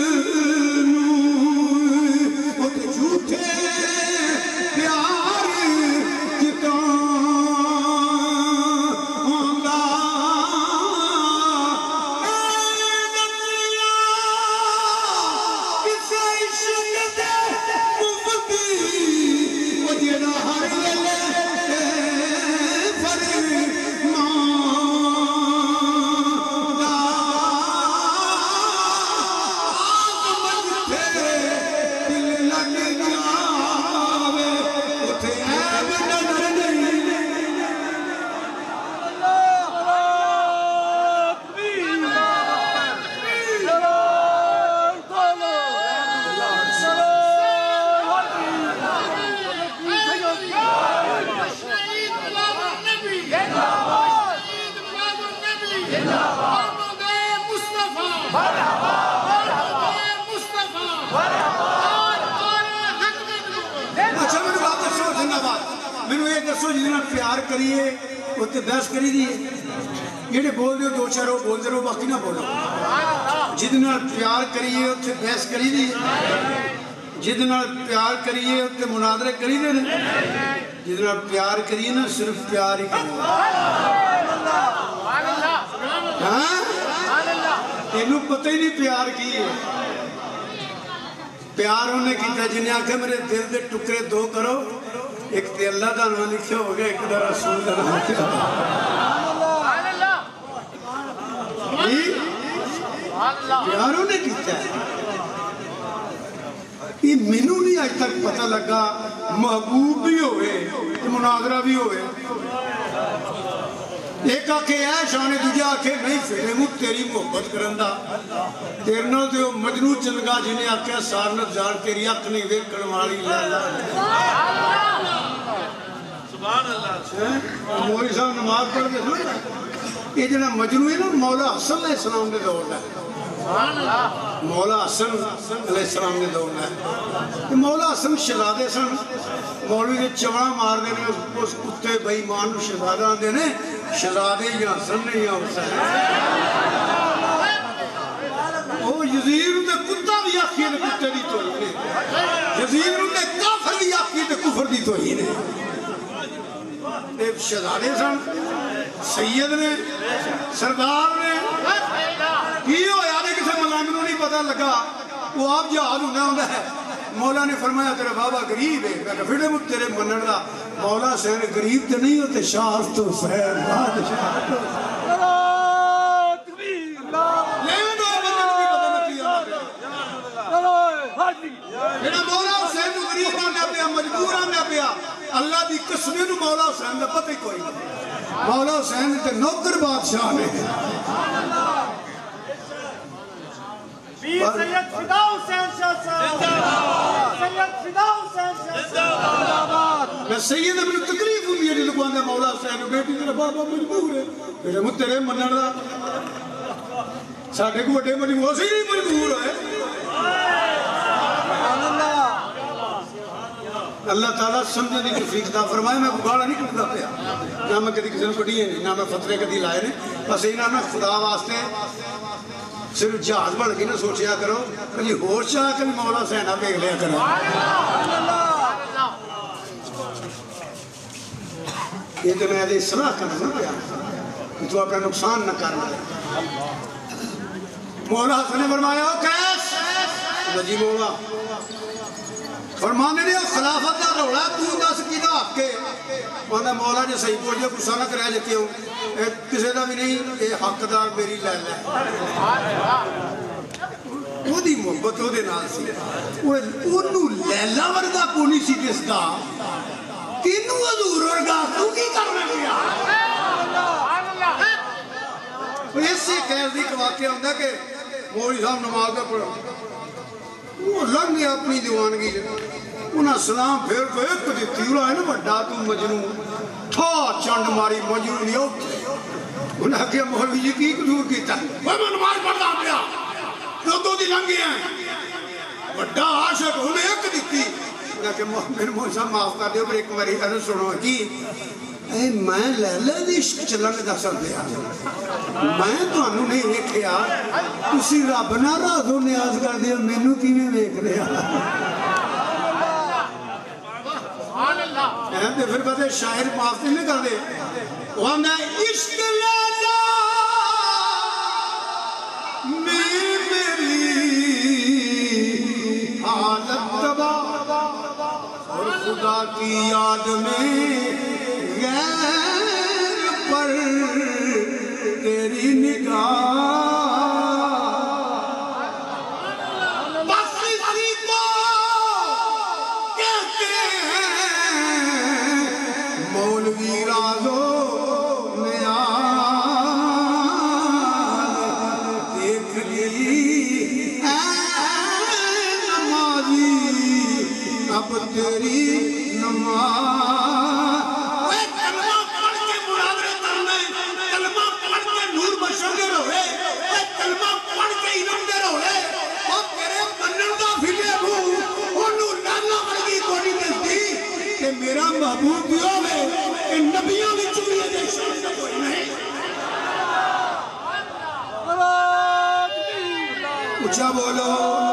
نو جھوٹے پیار کتاں پیار کریے اتنے بحث کری دیئے جیڑے بول دیو دو چاروں بول دے رہو باقی نہ بولو جتنا پیار کریے اتنے بحث کری دیئے جتنا پیار کریے اتنے مناظرے کری دے جتنا پیار کریے نا صرف پیار ہی کریے ہاں انہوں پتہ ہی نہیں پیار کی ہے پیار ہونے کی تھا جنہیں آنکھیں میرے دل دے ٹکرے دو کرو ایک تے اللہ دا نام لکھے ہو گئے ایک دا رسول دا نام لکھے ہو گئے پیاروں نے کیتا ہے یہ منو نہیں آج تک پتہ لگا محبوب بھی ہوئے مناظرہ بھی ہوئے ایک آنکھیں ہے شانے دوجہ آنکھیں نہیں پھرے مجھ تیری محبت کرندہ تیرنا دے مجنو چلگا جنہیں آنکھیں سارنت جان تیری آنکھ نہیں ویک کرنوالی لالا سبحان اللہ مولی صاحب نماز پڑھ دے سن یہ جنہ مجنو ہے نا مولا حسن علیہ السلام نے دور ہے مولا حسن علیہ السلام نے دور ہے مولا حسن شہزادے سن مولوی نے چوڑا مار دینے اس کتے بھائی مانو شہزادہ دینے شہزادے یا حسن نے یا حسین وہ یزیر نے کتا بھی آخی نے کتے دی تو ہی نے یزیر نے کافر بھی آخی نے کفر دی تو ہی نے ایک شہزادے سن سید نے سردار نے کی ہو یادے کسے ملانگنوں نہیں پتہ لگا وہ آپ جہاد ہونا ہوتا ہے مولا نے فرمایا تیرے بابا غریب ہے میں کہا پھر مجھ تیرے منن دا مولا سین غریب تے نہیں ہوتے شاہ تو سین بادشاہ تو لینے دو بندے بھی پتہ نہ کیا میرا مولا حسین تو غریب آنے پیا مجبور آنے پیا اللہ دی قسمیں نو مولا حسین دا پتہ ہی کوئی نہیں مولا حسین تے نوکر بادشاہ نے سید فدا حسین شاہ صاحب سید فدا حسین شاہ صاحب میں سید ابن تکلیف ہوئی ہے جلکو آندھا مولا حسین بیٹی تیرا بابا مجبور ہے میرے مترے منن دا ساڑھے کو بڑے مجبور سے ہی مجبور ہے اللہ تعالیٰ سمجھنے کی توفیق عطا فرمائے میں گاڑا نہیں کرتا پیا نہ میں کدی کسی نے پڑھی ہے نہ میں فترے کدی لائے نے بس اینا میں خدا واسطے صرف جہاز بڑھ کے نہ سوچیا کرو کبھی ہوش چاہ کے مولا حسین دیکھ لیا کرو یہ تو میں صلاح کرنا پیا کہ تو اپنا نقصان نہ کرنا مولا حسن نے فرمایا کیس جی مولا فرمانے نے خلافت کا روڑا تو دس کی دا حق کے مولا جی صحیح بول جائے غصہ نہ کرا لیتے ہوں کسی دا بھی نہیں یہ حقدار میری لیلا ہے وہ دی محبت وہ دے نال سی انہوں لیلا ورگا کونی سی جس دا تینوں حضور ورگا تو کی کرنے گیا اس سے قید دی واقعہ ہوندہ کہ مولوی صاحب نماز کا پڑھا وہ لگ گیا اپنی دیوانگی انہاں سلام پھر کو ایک دیتی اللہ ہے نا بڑھا تو مجنون تھا چند ماری مجنون نہیں ہوتی انہاں کیا مولوی جی کی قدور کیتا وہ میں نماز پڑھتا پیا دو دو دی لنگی ہیں بڑھا عاشق انہیں ایک دیتی انہاں کہ میرے مولوی صاحب معاف کر دیو پر ایک باری عرض سنو کی اے میں لیلہ دی عشق چلنے دا سر دیا میں تو انہوں نے یہ کیا اسی رب نہ رازو نیاز کر دیا مینو کی میں دیکھ رہا اہم دے پھر بتے شاعر معافی نہیں کر دے وَنَا عشق لیلہ میں میری حالت تباہ اور خدا کی یاد میں غیر پر تیری نگاہ بس اسی کو کہتے ہیں مولوی رازو نیاز دیکھ لی اے نمازی اب تیری نماز میرا محبوب بھی ہوئے کہ نبیوں میں چوریے دے شان کا کوئی نہیں اچھا بولو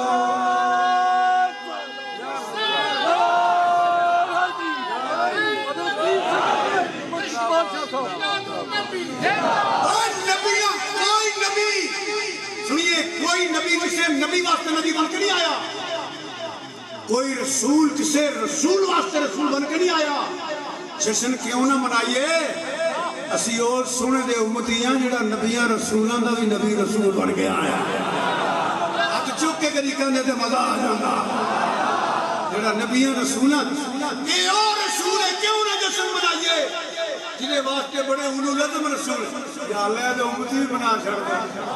نبیوں کوئی نبی سنیے کوئی نبی کسے نبی واسطے نبی بن کے نہیں آیا کوئی رسول کسے رسول واسطے رسول بن کے نہیں آیا جشن کیوں نہ منائیے اسی اور سنے دے امتیاں جڑا نبیاں رسولاں دا بھی نبی رسول بن کے آیا اب چوک کے کری کرنے دے مزہ آ جانا جڑا نبیاں رسولاں یہ اور رسول ہے کیوں نہ جشن منائیے جنہیں واسطے بڑے اولو لازم رسول یا اللہ دے امتی بنا چھڑ دے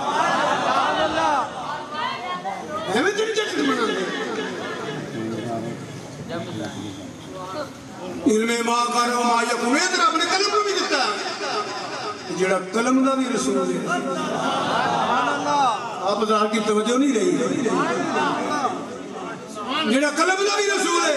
ہمیں جن جشن منا دے علم ماں کارو ماں یکم ادھر اپنے قلم کو بھی دیتا ہے جڑا قلم دا بھی رسول ہے آپ ذات کی توجہ نہیں رہی جڑا قلم دا بھی رسول ہے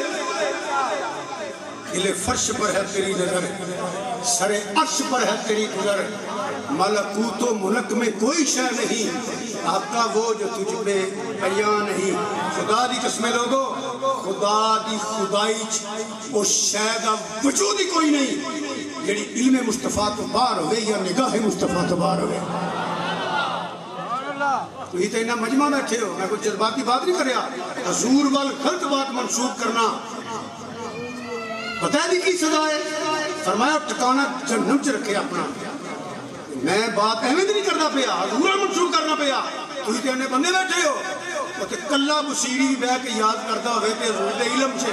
الہ فرش پر ہے تیری نظر سر عرش پر ہے تیری گزر ملکوت و ملک میں کوئی شے نہیں آقا وہ جو تجھ پہ عیاں نہیں خدا دی قسمیں لوگو خدا دی خدائی اس شے دا وجود ہی کوئی نہیں جڑی علم مصطفیٰ تو بار ہوئے یا نگاہ مصطفیٰ تو بار ہوئے تو ہی تو انہا مجمع بیٹھے ہو میں کچھ جذباتی بات نہیں کر رہا حضور وال غلط بات منسوب کرنا بتائے دی کی سزا ہے فرمایا ٹکانا جنم چ رکھے اپنا میں بات احمد نہیں کرنا پیا حضورہ منسوب کرنا پیا تو ہی تے انہیں بندے بیٹھے ہو وہ تے کلہ بسیری بے کے یاد کرتا ہوئے تے حضور دے علم چھے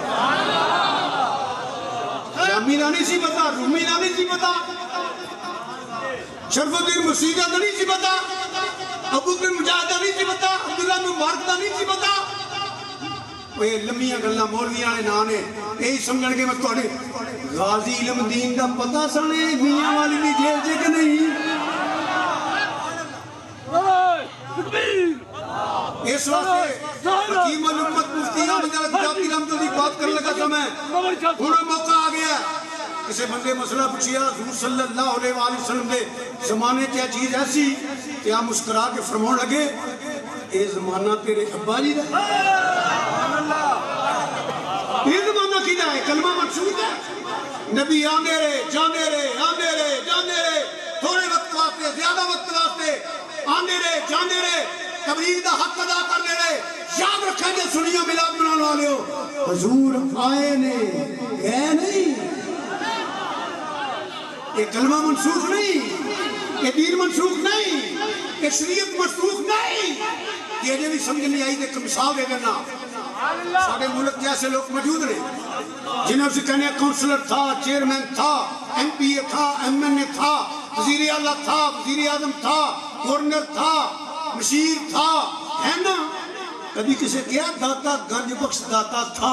شامی نانی سی بتا رومی نانی سی بتا شرف الدین مسیحہ نانی سی بتا ابو بن مجاہدہ نہیں سی بتا عبداللہ مبارک نہیں سی بتا وہ لمیاں گلہ مولویاں نے نانے یہی سمجھن کے میں توڑے غازی علم دین دا پتہ سنے میاں والی بھی جیل جے کہ نہیں اس واسطے حکیم الامت مفتی احمد جاتی رحمت اللہ بات کرنے لگا تھا میں انہوں موقع آ گیا کسے بندے مسئلہ پوچھیا حضور صلی اللہ علیہ وآلہ وسلم دے زمانے کیا چیز ایسی کہ آپ مسکرا کے فرمون لگے اے زمانہ تیرے ابا جی دا یہ زمانہ کی دا ہے کلمہ منسوخ ہے نبی آنے رہے جانے رہے آنے رہے جانے رہے تھوڑے وقت واسطے زیادہ وقت واسطے آنے رہے جانے رہے تبلیغ دا حق ادا کرنے رہے یاد رکھیں گے سنیوں ملاد بنانے والے ہو حضور آئے نے گئے نہیں یہ کلمہ منسوخ نہیں یہ دین منسوخ نہیں یہ شریعت منسوخ نہیں یہ جو بھی سمجھ نہیں آئی دے مثال دے دینا سارے ملک جیسے لوگ موجود رہے جنہوں سے کہنے کونسلر تھا چیئرمین تھا ایم پی اے تھا ایم این اے تھا وزیر اعلیٰ تھا وزیر اعظم تھا گورنر تھا مشیر تھا ہے نا کبھی کسے کیا داتا گنج بخش داتا تھا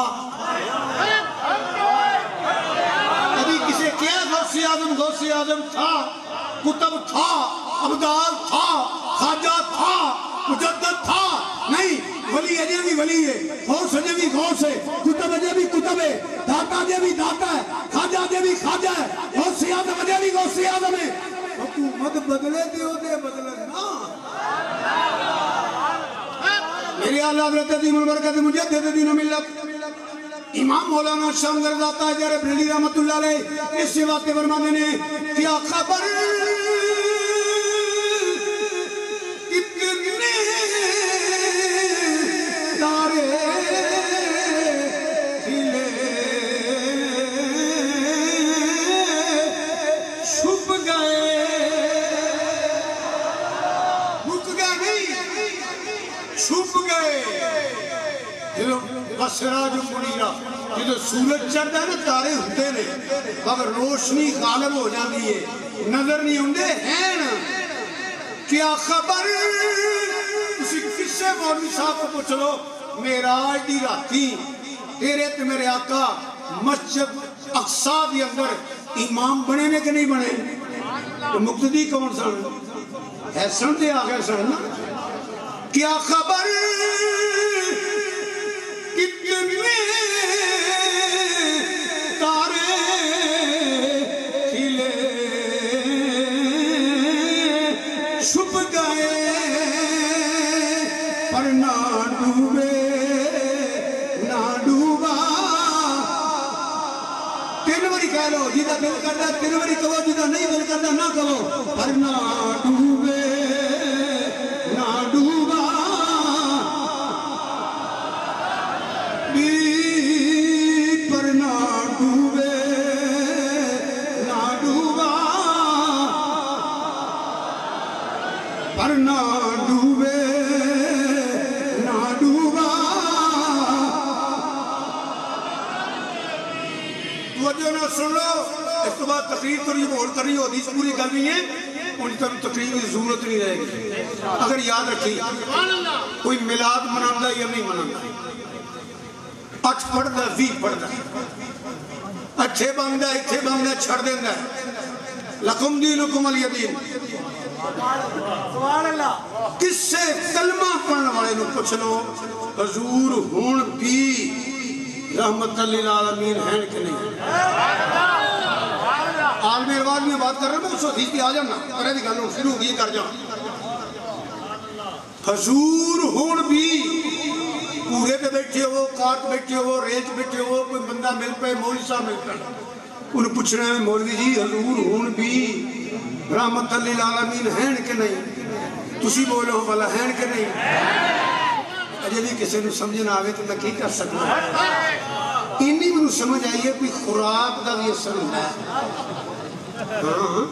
کبھی کسے کیا غوث اعظم غوث اعظم تھا کتب تھا ابدال تھا خواجہ تھا مجدد تھا نہیں ولی اجے بھی ولی ہے غوث اجے بھی غوث ہے کتب اجے بھی کتب ہے داتا اجے بھی داتا ہے خواجہ اجے بھی خواجہ ہے غوث اعظم اجے بھی غوث اعظم ہے حکومت بدلے دیو دے بدلے نا میرے اللہ حضرت عظیم البرکت مجدد دین و ملت امام مولانا شاہ رضا جار بریلی رحمت اللہ علیہ اس سے باتیں فرماتے نے کیا خبر کتنے تارے کھلے چھپ گئے رک گئے نہیں چھپ گئے بسراج منیرہ جدو سورج چڑھتا ہے نا تارے ہوتے نے مگر روشنی غالب ہو جاتی ہے نظر نہیں ہوندے ہیں نا کیا خبر کسی کسے مولوی صاحب کو پوچھ لو معراج دی راتی تیرے تے میرے آقا مسجد اقصی دی اندر امام بنے نے کہ نہیں بنے تو مقتدی کون سن ہے سن دے آگے سن نا کیا خبر کتنے تارے کھلے چھپ گئے پر نہ ڈوبے نہ ڈوبا تین باری کہہ لو جیدہ دل کرتا تین باری کہو جیدہ نہیں دل کرتا نہ کہو پر نہ ڈوبے نہ ڈوبا پر نہ ڈوبے نہ ڈوبا پر نہ ڈوبے نہ ڈوبا توجہ نہ سن لو اس تو بعد تقریر تو نہیں بول کر رہی ہو حدیث پوری کر رہی ہے ان تک تقریر کی ضرورت نہیں رہے گی اگر یاد رکھی کوئی میلاد منانا یا نہیں منانا اٹھ پڑھتا وی پڑھتا اچھے بانگدہ اتھے بانگدہ چھڑ دیندہ لکم دینکم علی دین کس سے کلمہ پڑھنے والے نو پوچھ لو حضور ہون بھی رحمت للعالمین ہیں کہ نہیں عالم ارواز میں بات کر رہے ہیں اس حدیث بھی آ جانا کرے بھی گھلوں شروع یہ کر جاؤں حضور ہون بھی پورے پہ بیٹھے ہو کارٹ بیٹھے ہو ریچ بیٹھے ہو کوئی بندہ مل پہ مولوی صاحب مل پہ انہوں پوچھ رہے ہیں مولوی جی حضور ہون بھی رحمت للعالمین ہیں کہ نہیں تسی بولو بھلا ہیں کہ نہیں اجے بھی کسی نے سمجھنا آگے تو میں کی کر سکتا انہی میں سمجھ آئیے کوئی خوراک دا بھی اثر ہوتا ہے ہاں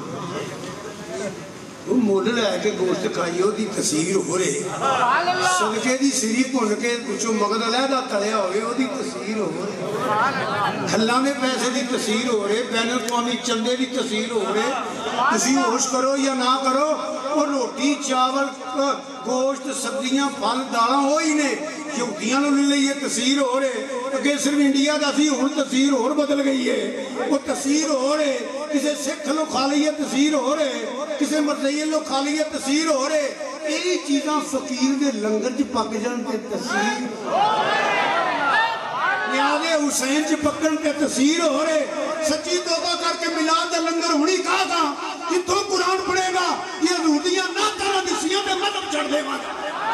وہ مول لے کے گوشت کھائیو دی تصویر ہو رہے صدقے دی سری پھن کے کچھو مغد علیحدہ تلیا ہوئے وہ دی تصویر ہو رہے کھلا میں پیسے دی تصویر ہو رہے بین الاقوامی چندے دی تصویر ہو رہے تسی ہوش کرو یا نہ کرو وہ روٹی چاول گوشت سبزیاں پھل دالاں ہوئی نے یہودیاں نے لے یہ تصویر ہو رہے کہ صرف انڈیا دا سی ہون تصویر اور بدل گئی ہے وہ تصویر ہو رہے کسے سکھ لو کھا لئے تصویر ہو رہے کسے مرزیل لو کھا لئے تصویر ہو رہے یہی چیزاں فقیر دے لنگر چ پک جان تے تصویر نیازے حسین چ پکن تے تصویر ہو رہے سچی توبہ کر کے میلاد دا لنگر ہونی کہا تھا جتوں قرآن پڑھے گا یہ حضور دیاں نہ کرا دسیاں تے مذہب چھڑ دے گا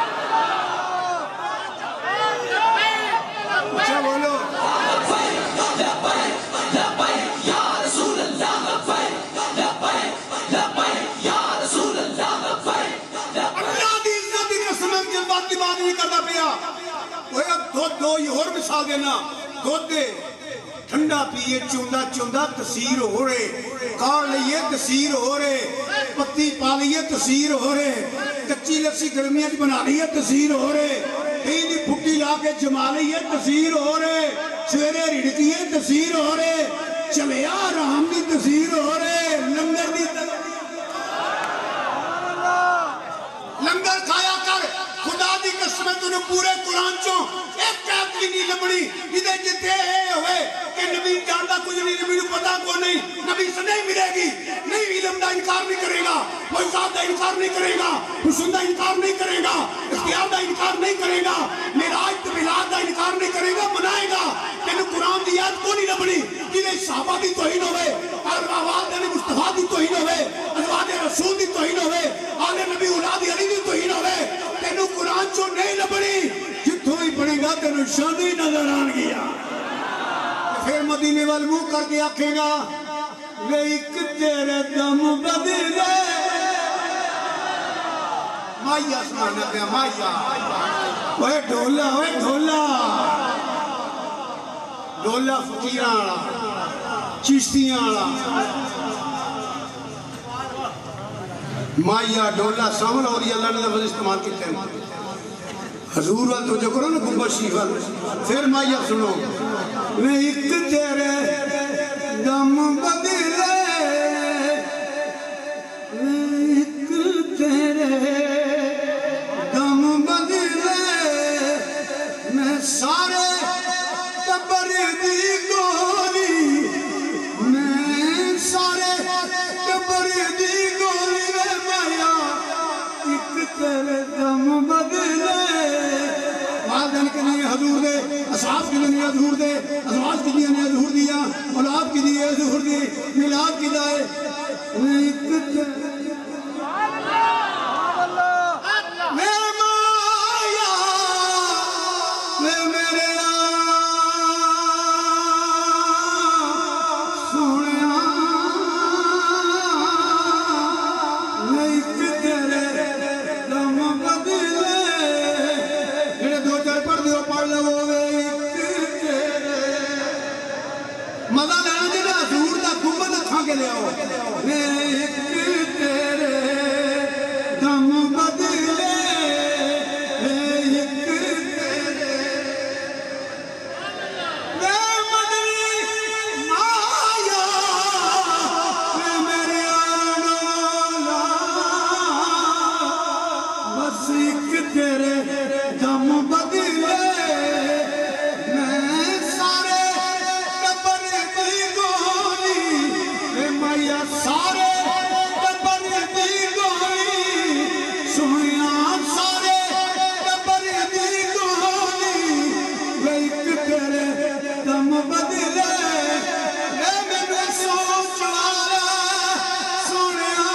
اچھا بولو بات نہیں کرتا پیا وہ دو دو یہ اور مثال دینا دودھ دے ٹھنڈا پیئے چوندہ چوندہ تسیر ہو رہے کار لئیے تسیر ہو رہے پتی پا لئیے تسیر ہو رہے کچی لکسی گرمیت بنا لئیے تسیر ہو رہے تینی پھٹی لا کے جما لئیے تسیر ہو رہے سویرے رڑکیے تسیر ہو رہے چلے آرام دی تسیر ہو رہے لنگر دی تسیر لنگر کھایا کر خدا دی قسمیں تو نے پورے قرآن چوں ایک قید بھی نہیں لبڑی ادھے جتے ہوئے کہ نبی جاندہ کچھ نہیں نبی نے پتا کو نہیں نبی سے نہیں ملے گی نہیں علم دا انکار نہیں کرے گا معجزات دا انکار نہیں کرے گا حسن دا انکار نہیں کرے گا اختیار دا انکار نہیں کرے گا معراج تے میلاد دا انکار نہیں کرے گا منائے گا کہ قرآن دی یاد کو نہیں لبڑی جنہیں صحابہ دی توہین ہوئے اور آواز نے مصطفیٰ دی توہین ہوئے ازواج رسول دی توہین ہوئے آل نبی اولاد علی دی توہین ہوئے تینو قرآن چو نہیں لبڑی جتوں ہی پڑھے گا تینو شانی نظر آن گیا پھر مدینے والمو کر کے آکھے گا لے ایک تیرے دم بدلے مائیا سمانا پیا مائیا اوے ڈھولا اوے ڈھولا ڈھولا فقیران آڑا چشتیاں آڑا مائیا ڈھولا سامل اور یہ اللہ نے لفظ استعمال کیتے ہیں حضور وال تو جو کرو نا گمبر شیفل پھر مائیا سنو میں ایک تیرے دم بدلے میں ایک تیرے دم بدلے میں سارے ٹبر دی گولی میں سارے ٹبر دی گولی میں مایا ایک تیرے دم بدلے والدین کے لیے حضور دے اصحاب کے لیے حضور دے ازواج کے لیے حضور دیا اولاد کے لیے حضور دی میلاد کی دائے میں ایک تیرے میں مایا میں میرے کے لے آؤ میں ایک تیرے دم بدلے میں ایک تیرے میں بدلی مایا میں میرے آنولا بس ایک تیرے دم بدلے میں سارے ٹبر دی گولی سارے ٹبر دی گولی سنیا سارے ٹبر دی گولی ایک تیرے دم بدلے اے میں سوچ والا سنیا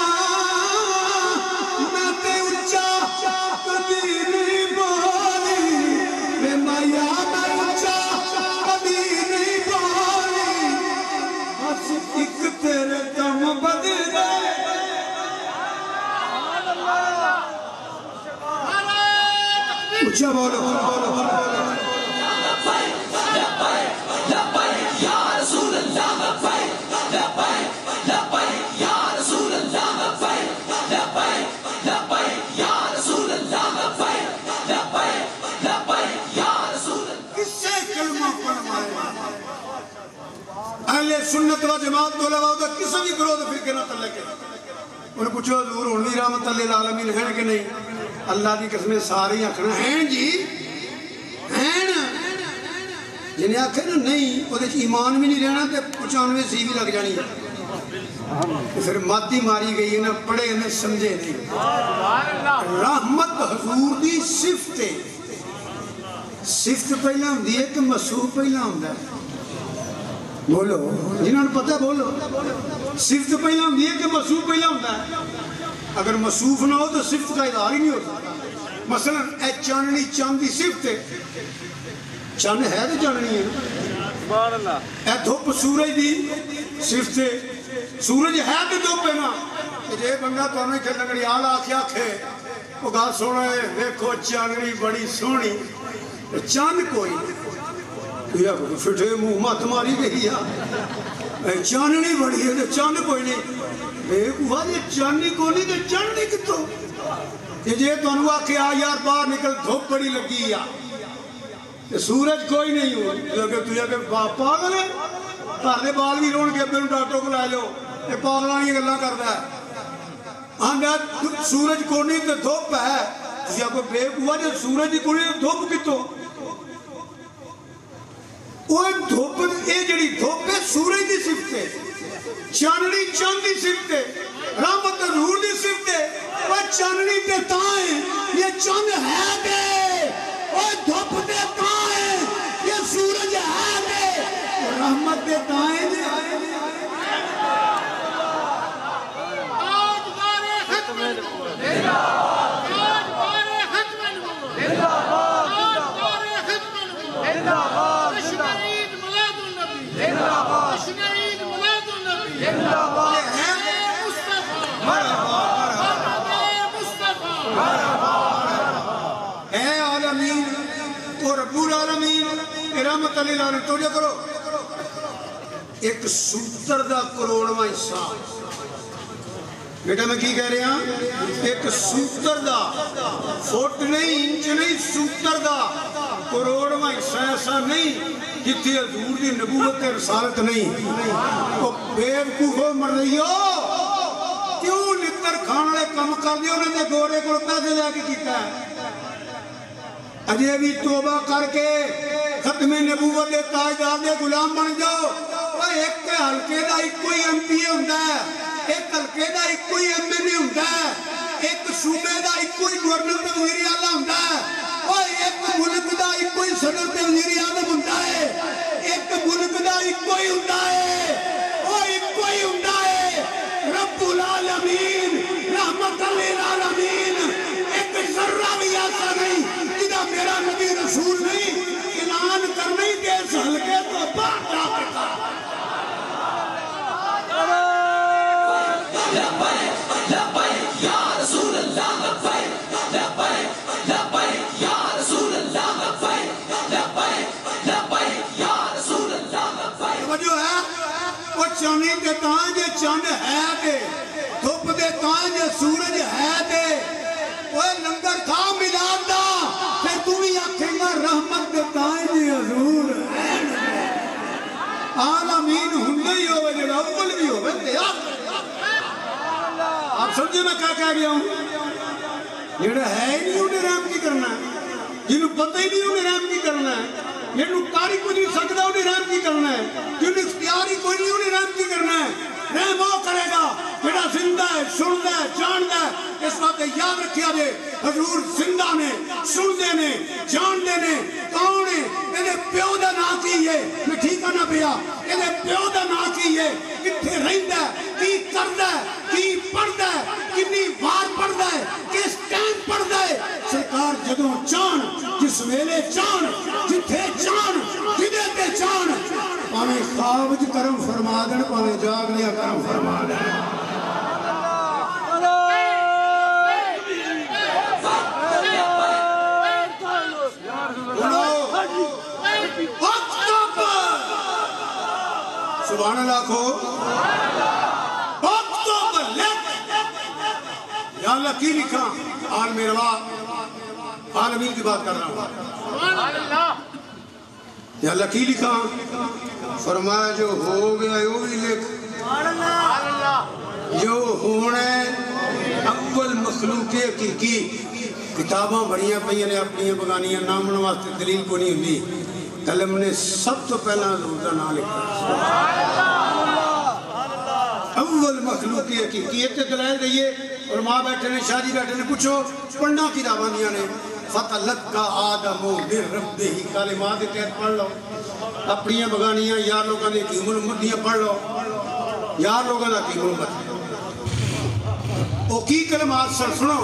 میں تے اچھا کبھی نہیں بولی اے مایا میں اچھا کبھی نہیں بولی بس ایک تیرے دم بدلے اچھا بولو اہل سنت و جماعت کو لگاؤ گا کسی بھی گروہ دے فرقے نہ تلکے انہیں پوچھو حضور انہی رحمت اللہ العالمین ہیں کہ نہیں اللہ کی قسمیں ساری آکھنا ہیں جی ہیں جنہیں آکھے نا نہیں وہ دیکھ ایمان بھی نہیں رہنا تے پچانوے سی بھی لگ جانی پھر ماتی ماری گئی ہے نا پڑھے انہیں سمجھے نہیں رحمت حضور دی صفت ہے صفت پہلا ہم دیئے کہ مسوح پہلا ہم دے بولو جنہوں نے پتہ بولو صفت پہلے ہوتی ہے کہ موصوف پہلے ہوتا ہے اگر موصوف نہ ہو تو صفت کا اظہار ہی نہیں ہوتا مثلا اے چاننی چاند کی صفت ہے چاند ہے تو چاننی ہے اے دھوپ سورج دی صفت ہے سورج ہے تو دھوپ ہے نا یہ بندہ تو ہمیں کہنے لگی آل آکھے آکھے وہ گا سونا ہے دیکھو چاننی بڑی سونی چاند کوئی یا فٹے منہ مت ماری گئی ہے چاننی بڑی ہے تو چاند کوئی نہیں بے کوئی یہ چاندنی کو نہیں تو چاندنی کتوں یہ جے تو انہوں آکھے آ یار باہر نکل دھوپ بڑی لگی یا سورج کوئی نہیں ہو تجھے کہ پاگل ہے گھر دے بال بھی رون کے ابن ڈاکٹر کو لائے لو یہ پاگلانی گلاں کرتا ہے آنگا سورج کو نہیں تو دھوپ ہے تجھے کہ بے کوئی جو سورج کو نہیں تو دھوپ کتوں وہ دھوپ اے جڑی دھوپ ہے سورج دی صفت ہے چاننی چاند دی صفت ہے رحمت ظہور دی صفت ہے وہ چاننی تے تائیں یہ چاند ہے دے وہ دھوپ تے تائیں یہ سورج ہے دے رحمت تے تائیں دے آج بارے ختم آج بارے ختم آج بارے ختم تشنعید ملاد النبی تشنعید ملاد النبی اے مصطفیٰ محمد مصطفیٰ اے عالمین تو رب العالمین رحمت اللہ علیہ توجہ کرو ایک ستر دا کروڑواں حصہ بیٹا میں کی کہہ رہے ہیں ایک ستر دا فوٹ نہیں انچ نہیں ستر دا کروڑواں حصہ ایسا نہیں جتھے حضور دی نبوت رسالت نہیں وہ بیوقوفو مردیو کیوں نتر کھانا لے کم کر دیا انہوں نے گورے کو پیسے لے کے کیتا ہے اجے بھی توبہ کر کے ختم نبوت دے تاجدار دے غلام بن جاؤ وہ ایک ہلکے دا ایک کوئی ایم پی اے ہوندا ہے ایک ہلکے دا ایک کوئی ایم این اے ہوندا ہے ایک صوبے دا ایک کوئی گورنر تے وزیر اعلیٰ ہوندا ہے اور ایک ملک دا ایک کوئی صدر تے وزیر اعظم ہوندا ہے ایک ملک دا ایک کوئی ہوندا ہے اور ایک کوئی ہوندا ہے رب العالمین رحمت للعالمین ایک ذرہ بھی ایسا نہیں جدہ میرا نبی رسول نہیں اعلان کر نہیں دے اس حلقے تو باہر جا کے کہا لبیک لبیک یا رسول اللہ لبیک لبیک لبیک یا رسول اللہ لبیک لبیک لبیک یا رسول اللہ لبیک وہ جو ہے وہ چاندی دے تائیں جے چاند ہے دے دھوپ دے تائیں جے سورج ہے دے وہ لنگر کھا ملاد دا پھر تو بھی آکھیں گا رحمت دے تائیں جے حضور ہے عالمین ہندے ہی ہوئے جو اول بھی ہوئے دے آپ سمجھے میں کیا کہہ گیا ہوں جنہوں ہے ہی نہیں انہیں رحم کی کرنا ہے جنہوں پتہ ہی نہیں انہیں رحم کی کرنا ہے جنہوں کاری کو نہیں سکتا انہیں رحم کی کرنا ہے جنہوں اختیاری کوئی نہیں انہیں رحم کی کرنا ہے رحم وہ کرے گا جڑا زندہ ہے سنتا ہے جانتا ہے اس بات یاد رکھیا جے حضور زندہ نے سنتے نے جانتے نے کون ہے انہیں پیو دا نا کی ہے میں ٹھیک نہ پیا انہیں پیو دا نا کی ہے کتھے رہندا ہے کی کردا ہے کی پڑھدا ہے کتنی بار پڑھدا ہے کس ٹائم پڑھدا ہے سرکار جدوں چان جس ویلے چان جتھے چان جدے تے چان پاویں خواب وچ کرم فرما دین پاویں جاگ لیا کرم فرما دین سبحان اللہ کو اکتوبر لکھ یا اللہ کی لکھا آل میروا عالمین کی بات کر رہا ہوں یا اللہ کی لکھا فرمایا جو ہو گیا یوں بھی لکھ جو ہونے اول مخلوق حقیقی کتاباں بڑیاں پہیاں نے اپنی بگانیاں نامن واسطے دلیل کو نہیں ہوندی قلم نے سب تو پہلا حضور دا نام لکھا اول مخلوق حقیقی تے دلائل دئیے اور ماں بیٹھے نے شاہ جی بیٹھے نے پوچھو پڑھنا کی دعوان دیا نے فَتَلَقَّى آدَمُ مِن رَبِّهِ کلمات تحت پڑھ لو اپنی بگانیاں یار لوگوں نے حکیم الامتیاں پڑھ لو یار لوگوں نے حکیم الامت وہ کی کلمات سر سنو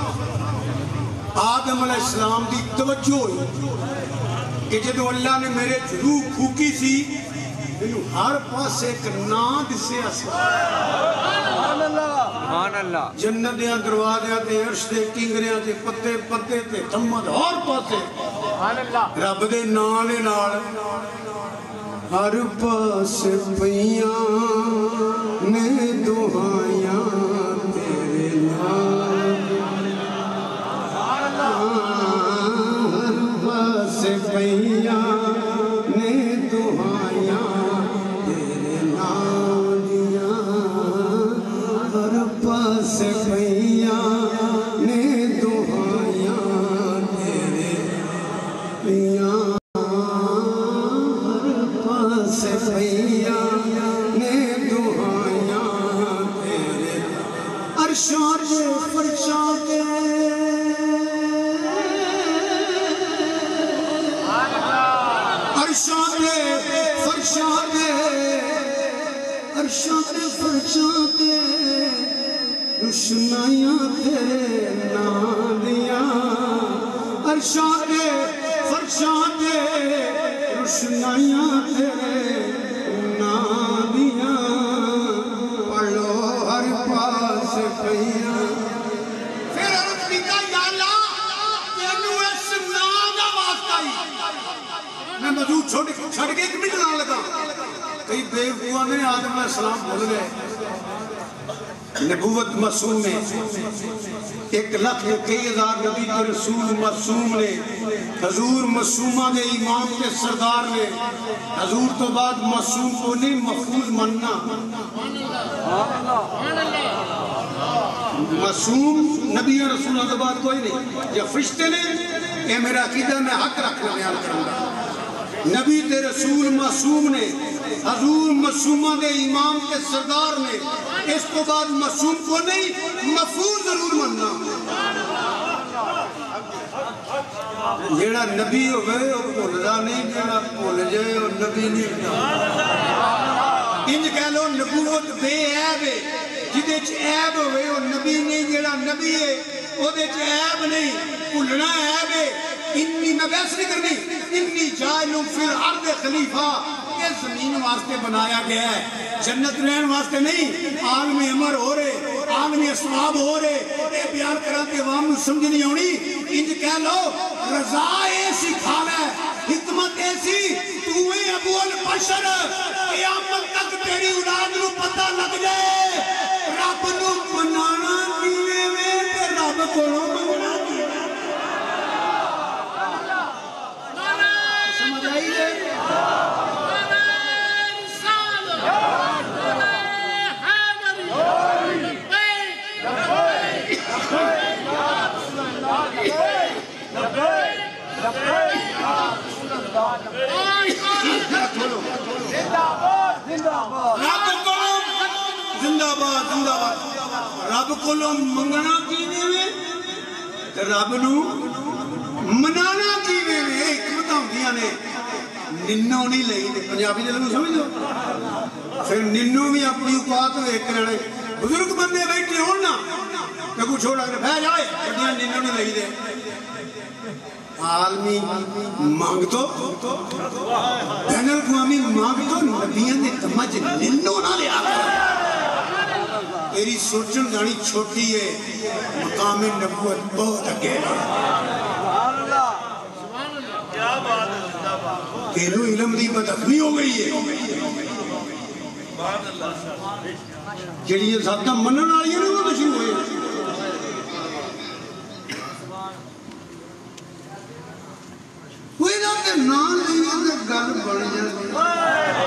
آدم علیہ السلام دی توجہ ہوئی کہ جدو اللہ نے میرے روح پھوکی سی ہر پاس ایک نام دسے سبحان اللہ جنت دیاں دروازیاں تے عرش دے کنگریاں تے پتے پتے تے تھمد ہر پاسے رب دے نام دے نال ہر پاس پیاں نے دعائیاں تیرے نام ہر پاس پیاں نے دعائیاں سے پیاں نے دعائیاں تیرے پیاں ہر پاس پیاں نے دعائیاں تیرے عرشاں دے فرشاں دے عرشاں دے فرشاں دے عرشاں دے فرشاں دے روشنائیاں تیرے نام دیاں عرشاں دے فرشاں دے روشنائیاں تیرے نام دیاں پڑھو ہر پاس پیاں پھر عرض کیتا یا اللہ تینوں اس نام دا واسطہ ہی میں موجود چھوڑ چھڑ کے ایک منٹ نہ لگا کئی بے وقوع میں آدم علیہ السلام بھول گئے نبوت معصوم ہے ایک لاکھ کئی ہزار نبی کے رسول معصوم نے حضور معصومہ دے امام کے سردار نے حضور تو بعد معصوم کو نہیں محفوظ مننا معصوم نبی اور رسول تو بعد کوئی نہیں یا فرشتے نے اے میرا عقیدہ میں حق رکھنا بیان کروں گا نبی تے رسول معصوم نے حضور معصومہ دے امام کے سردار نے اس کو بعد معصوم کو نہیں محفوظ ضرور مننا جیڑا نبی ہوئے وہ بھولدا نہیں جیڑا بھول جائے وہ نبی نہیں انج کہہ لو نبوت بے عیب ہے جدے چ عیب ہوئے وہ نبی نہیں جیڑا نبی ہے وہ دے چ عیب نہیں بھولنا عیب ہے انی میں بحث نہیں کرنی انی جائلوں فی الارض خلیفہ یہ زمین واسطے بنایا گیا ہے جنت رہن واسطے نہیں عالم امر ہو رہے عالم اسباب ہو رہے اے بیان کرا کے عوام نو سمجھ نہیں ہونی انج کہہ لو رضا ایسی کھالا ہے حکمت ایسی تویں ابو البشر قیامت تک تیری اولاد نو پتہ لگ جائے رب نو منانا کیویں وے تے رب کولوں منگنا کیویں سمجھ آئی ہے زندہ باد زندہ باد رب کو منگنا کیویں وے تے رب نو منانا کیویں وے حکمت ہوندیاں نے ننو نہیں لئی تے پنجابی دے لوگ سمجھ لو پھر ننو بھی اپنی اوقات ویکھ رہے بزرگ بندے بیٹھے ہون نا تے کوئی چھوڑا کے بہ جائے گڈیاں ننو نہیں لئی دے عالمی مانگ تو بین الاقوامی مانگ تو نبیاں نے تمجھ ننو نہ لیا تیری سوچن جانی چھوٹی ہے مقام نبوت بہت اگے ہے تیرو علم دی بدخمی ہو گئی ہے جڑی یہ ذاتہ منن والی ہے وہ تو شروع ہوئے کوئی نہ کہ نام لیے تو گل بڑھ جائے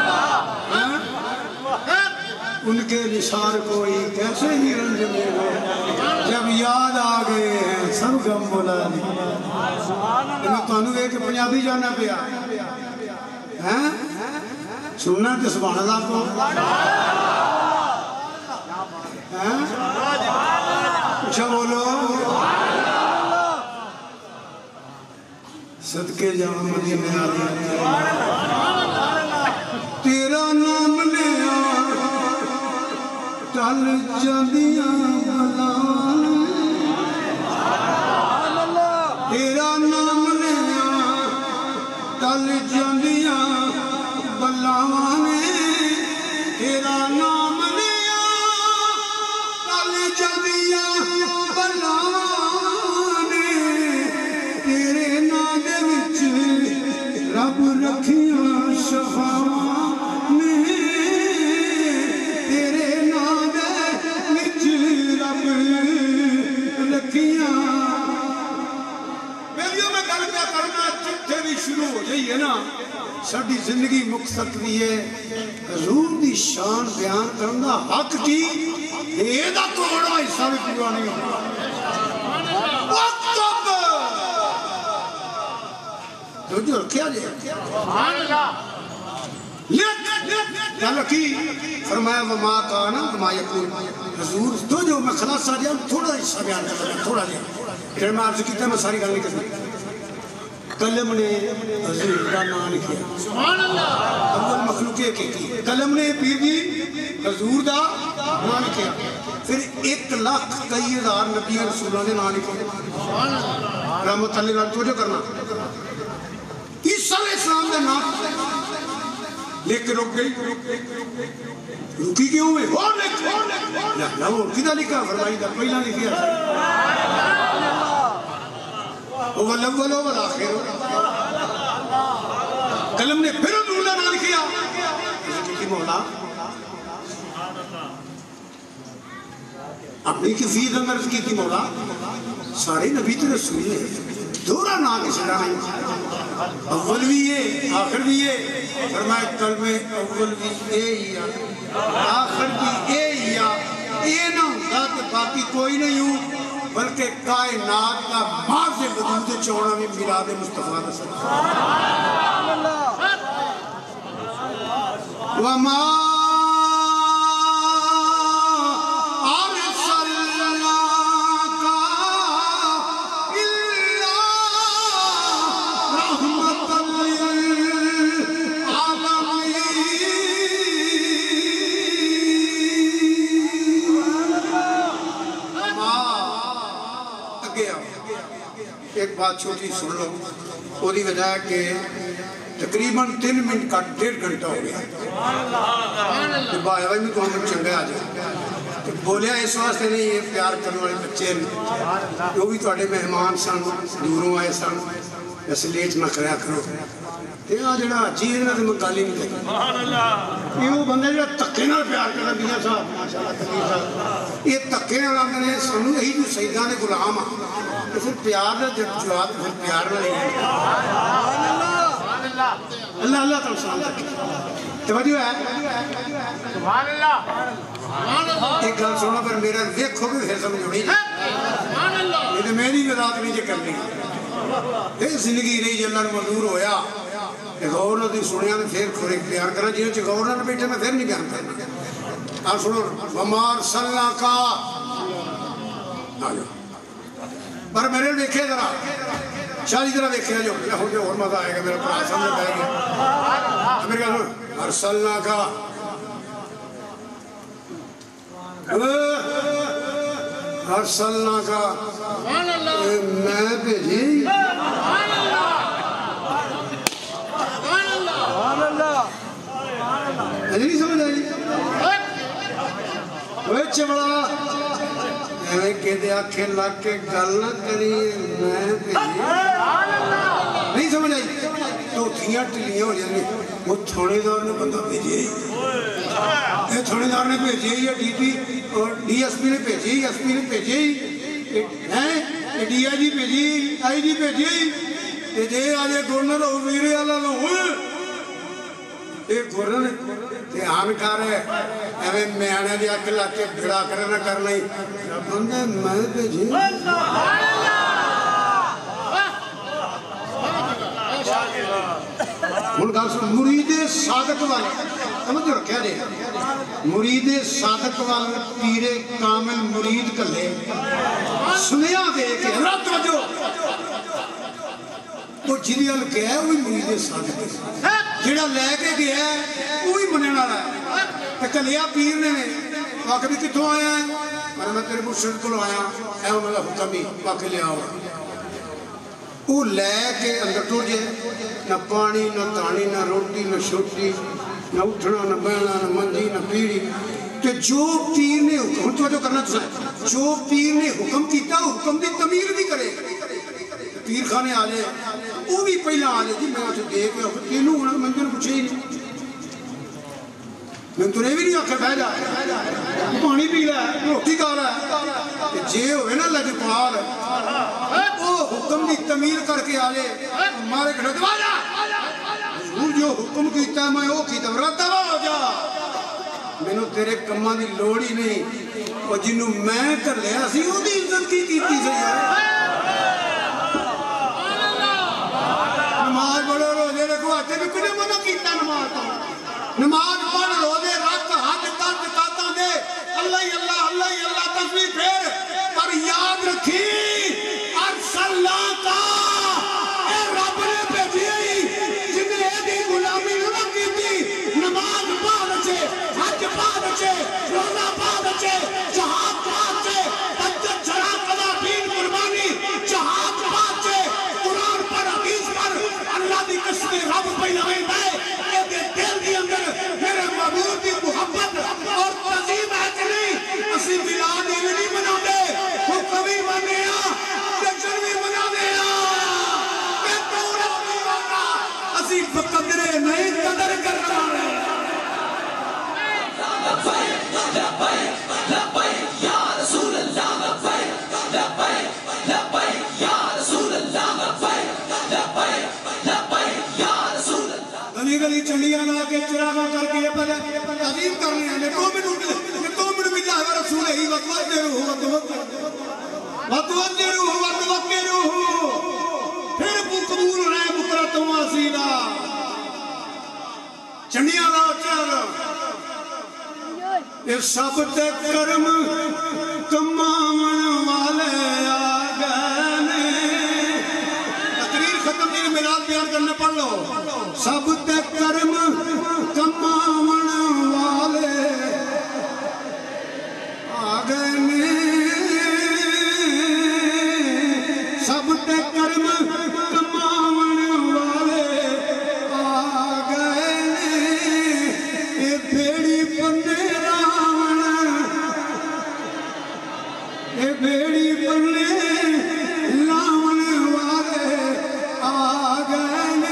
ان کے نثار کوئی کیسے ہی رنج میں ہو جب یاد آ گئے ہیں سب غم بلا دی میں تانوں ایک پنجابی جانا پیا ہیں سننا تے سبحان اللہ کو ہیں اچھا بولو صدقے جاؤں مدینے والے تیرا نام لیا ٹل جاندیاں بلاواں تیرا نام لیا ٹل جاندیاں بلاواں تیرا نام لیا ٹل جاندیاں بلاواں تیرے نام دے وچ رب رکھیاں شفاواں نے تیرے نام دے وچ رب رکھیاں میریوں میں گل پہ کرنا جتھے بھی شروع ہو جائیے نا ساڈی زندگی مقصد بھی ہے حضور دی شان بیان کرنا حق کی یہ دا توڑا حصہ بھی پورا نہیں ہوگا وقت جو جو کیا جائے یا لکی فرمایا وما کانا وما یکون حضور تو جو میں خلاص آ جاؤں تھوڑا حصہ بیان کر رہا تھوڑا جائے پھر میں عرض کیتا میں ساری گل نہیں کرتا قلم نے حضور کا نام لکھیا سبحان اللہ اول مخلوق ہے کی قلم نے پیر جی حضور دا نام لکھیا پھر ایک لاکھ کئی ہزار نبی رسولوں نے نام لکھیا سبحان اللہ رحمت اللہ علیہ توجہ کرنا عیسیٰ علیہ السلام دے نام لے کے رک گئی رکی کیوں میں اور لکھ لا وہ کدھا لکھا فرمائی دا پہلا لکھیا وہ الاول والآخر قلم نے پھر حضور کا نام لکھیا کی مولا اپنی کفیت اندر کی تھی مولا سارے نبی تو رسول ہے دورا نام کسی کا نہیں اول بھی ہے آخر بھی ہے فرمایا کلمہ اول بھی اے ہی آخر بھی اے ہی اے نہ ہوتا کہ باقی کوئی نہیں ہوں بلکہ کائنات کا باز وجود چوڑا میں میلاد مصطفیٰ کا سبحان وما ایک بات چھوٹی سن لو وہ دی وجہ ہے کہ تقریباً تین منٹ کا ڈیڑھ گھنٹہ ہو گیا تو باہر بھائی میں تو ہم چنگے آ جائے بولیا اس واسطے نہیں یہ پیار کرنے والے بچے جو بھی تھوڑے مہمان سن دوروں آئے سن اس لیٹ نہ کریا کرو یہ جڑا جیل نہ میں گالی نہیں لگی یہ وہ بندے جو تکے نال پیار کرنا میاں صاحب ماشاءاللہ تقریر صاحب یہ تکے نال آتے ہیں سنو یہی جو سیدان غلام تو پھر پیار نہ جواب پھر پیار نہ نہیں اللہ اللہ تعالیٰ سلام تک توجہ ہے سبحان اللہ ایک گل سنو پر میرا دیکھو بھی پھر سمجھ اڑی یہ تو میری ذات نہیں جے کرنی یہ زندگی نہیں جلنا منظور ہویا غور نہ سنیا میں پھر کھورے بیان کرنا جنہوں چھ غور نہ بیٹھے میں پھر نہیں بیان کرنا آپ سنو ومار صلی کا پر میرے دیکھے ذرا شاہی ذرا دیکھے جو ہو جو اور مزہ آئے گا میرا پرا سمجھ پائے گا میرے کہا سنو ارسلنا کا ارسلنا کا میں بھیجی نہیں سمجھ آئی وہ چمڑا میں کہتے آنکھیں لگ کے گل نہ کری میں بھیجی نہیں سمجھ آئی تو تھیاں ٹلیاں ہو جائیں وہ تھوڑے دار نے بندہ بھیجے یہ تھوڑے دار نے بھیجے یا ڈی پی اور ڈی ایس پی نے بھیجے ایس پی نے بھیجے ڈی آئی جی بھیجی آئی جی بھیجے جے آجے گورنر ہو ویرے والا نہ ہوئے ایک گورنر دھیان کر ہے ایویں میانے دیا کے لاکے بھڑا کرے نہ کر نہیں بندے میں بھیجے ان کا مرید صادق والا سمجھ رکھا جائے مرید صادق والا پیر کامل مرید کلے سنیا دے کے رت وجو وہ جی ال گیا ہے وہی مرید صادق ہے جڑا لے کے گیا ہے وہی مننے والا ہے تے کلیا پیر نے آ کے بھی کتوں آیا ہے میں میں تیرے مرشد کو آیا اے انہاں دا حکم ہی پا کے لے آؤ وہ لے کے اندر ٹر جائے نہ پانی نہ تانی نہ روٹی نہ شوٹی نہ اٹھنا نہ بہنا نہ منجی نہ پیڑی کہ جو پیر نے حکم توجہ کرنا چاہے جو پیر نے حکم کیتا حکم دی تعمیر بھی کرے پیر خانے آ جائے وہ بھی پہلا آ جائے جی میں تو دیکھ کے تینوں ہونا میں نے پوچھے ہی نہیں میں تو نے بھی نہیں آکھے بہ جا پانی پی لے روٹی کھا لے جے ہوئے نا لجپال وہ حکم دی تعمیر کر کے آ جائے ہمارے گھر دبا جا حضور جو حکم کیتا ہے میں وہ کیتا ہے دبا ہو جا میں نے تیرے کماں دی لوڑ ہی نہیں اور جنہوں میں کر لیا سی وہ دی عزت کی کیتی سے نماز پڑھو روزے رکھو آتے بھی کنے منع کیتا نماز تو نماز پڑھ روزے رکھ حج کر دکاتاں دے اللہ ہی اللہ اللہ ہی اللہ تسبیح پھر پر یاد رکھی ارسلنا کا اے رب نے بھیجی جن نے دی غلامی نہ کیتی نماز پڑھ چے حج پڑھ چے روزہ پڑھ چے جہاد پڑھ چے تجد چھڑا قضا دین قربانی جہاد پڑھ چے قرآن پر حدیث پر اللہ دی قسم رب پہلا ویندا ہے کہ دل دی اندر میرے محبوب دی محبت اور تعظیم ہے کہ نہیں اسی میلاد ہی نہیں مناتے حکم ہی مننے آ جشن بھی منانے آ کہ پورا نہیں ہوتا اسی قدرے نہیں قدر کرنا ہے لبیک لبیک لبیک یا رسول اللہ لبیک لبیک لبیک یا رسول اللہ لبیک لبیک لبیک یا رسول اللہ گلی گلی چڑیاں لا کے چراغاں کر کے تعظیم کرنے ہیں دو منٹ دو منٹ باللہ و رسول ہی وتوکلوا وتوکلوا وتوکلوا پھر قبول ہونا ہے بکرۃ و اصیلا چڑیاں لا چراغاں یہ سب تے کرم کماون والے آ گئے تقریر ختم نہیں میلاد بیان کرنے پڑھ لو سب تے کرم کماون والے آ گئے سب تے کرم کماون والے آ گئے اے بھیڑی بندے بیڑی بننے لاون والے آ گئے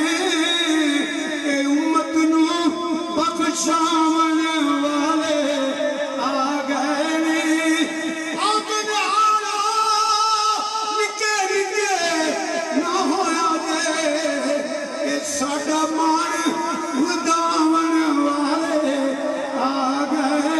اے امت نو بخشاون والے آ گئے آدھے آلہ نکے نکے نہ ہویا دے اے ساڑا مان وداون والے آ گئے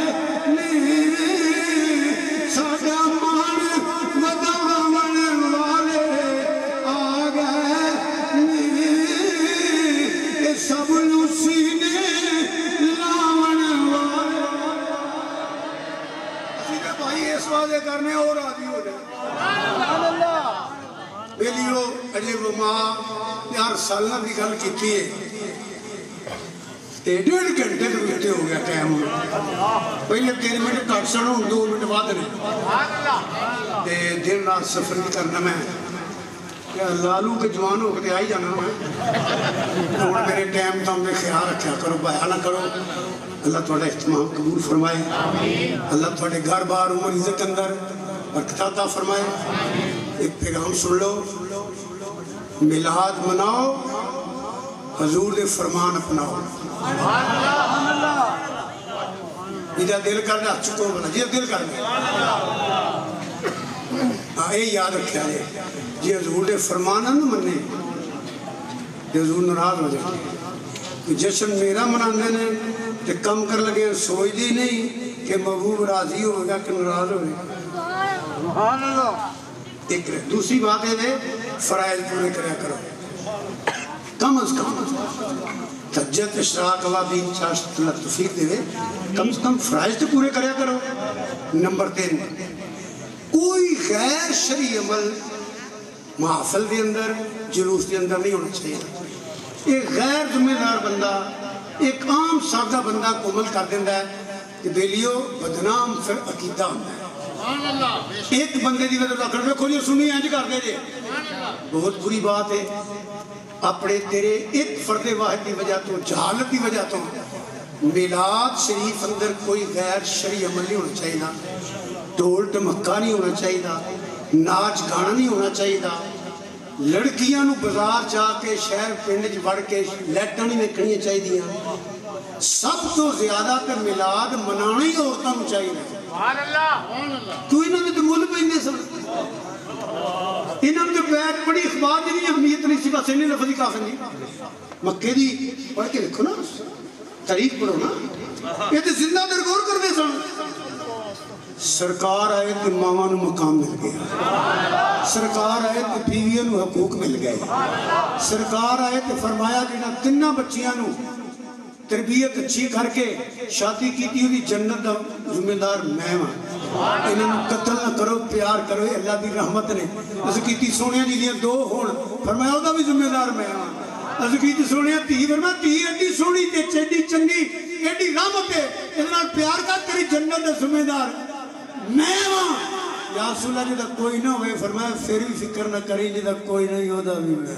کرنے اور آدھی ہو جائے بیلیو عجیب ماں یار سالنہ بھی گل کیتی ہے ڈیڑھ گھنٹے تو بیٹھے ہو گیا ٹائم پہلے تین منٹ کٹ سنو دو منٹ بعد نہیں دن رات سفر نہیں کرنا میں لالو کے جوان ہو کے آئی جانا میں اور میرے ٹائم تو ہمیں خیال رکھا کرو بیان نہ کرو اللہ تھوڑا اہتمام قبول فرمائے اللہ تھوڑے گھر بار عمر عزت اندر برکت عطا فرمائے ایک پیغام سن لو میلاد مناؤ حضور دے فرمان اپناؤ جیدہ دل کرنا چکو بنا جیدہ دل کرنا آئے یاد رکھیا ہے جی حضور دے فرمان نہ مننے جی حضور ناراض ہو جائے جشن میرا منانے نے تے کم کر لگے سوچ دی نہیں کہ محبوب راضی ہوگا کہ ناراض ہوگا سبحان اللہ ایک رہے دوسری بات ہے فرائض پورے کریا کرو کم از کم تجت اشراق وابین چاشت اللہ توفیق دے کم از کم فرائض تو پورے کریا کرو نمبر تین کوئی غیر شرعی عمل محافل دے اندر جلوس دے اندر نہیں ہونا چاہیے۔ ایک غیر ذمہ دار بندہ ایک عام سادہ بندہ کومل کر دینا ہے کہ بیلیو بدنام پھر عقیدہ ہوتا ہے۔ ایک بندے دی وجہ کر میں کھوجے سنی انج کر دے جے بہت بری بات ہے۔ اپنے تیرے ایک فرد واحد دی وجہ تو جہالت دی وجہ تو میلاد شریف اندر کوئی غیر شرعی عمل نہیں ہونا چاہیے، ڈھول ڈمکا نہیں ہونا چاہیے، ناچ گانا نہیں ہونا چاہیے، لڑکیاں نو بازار جا کے شہر پنڈ چ وڑ کے لائٹاں نہیں ویکھنیاں چاہیے۔ سب تو زیادہ تے میلاد منانا ہی عورتاں نو چاہیے۔ سبحان اللہ۔ تو انہاں دے تے مل پیندے سن، انہاں دے بیت بڑی اخبار دی نہیں اہمیت نہیں سی، بس انہیں لفظ ہی کافی نہیں۔ مکے دی پڑھ کے لکھو نا، تاریخ پڑھو نا، یہ تے زندہ درگور کر دے سن۔ سرکار آئے تو ماما نو مقام مل گیا، سرکار آئے تو بیویوں نو حقوق مل گئے، سرکار آئے تو فرمایا جنہاں تنہ بچیاں نو تربیت اچھی کر کے شادی کی تھی ہوئی جنت دا ذمہ دار میں ہاں، انہوں قتل نہ کرو پیار کرو، اللہ دی رحمت نے اس کی تھی سونیاں جی دیاں دو ہون، فرمایا ہوتا بھی ذمہ دار میں ہاں، اس کی تھی سونیاں تھی، فرمایا تھی ایڈی سونی تے چیڈی چنگی ایڈی رحمت ہے، انہوں پیار کا تیری جنت دا ذمہ دار میں ہاں۔ یا رسول اللہ جدہ کوئی نہ ہوئے، فرمایا پھر بھی فکر نہ کریں جدہ کوئی نہیں ہوتا بھی میں۔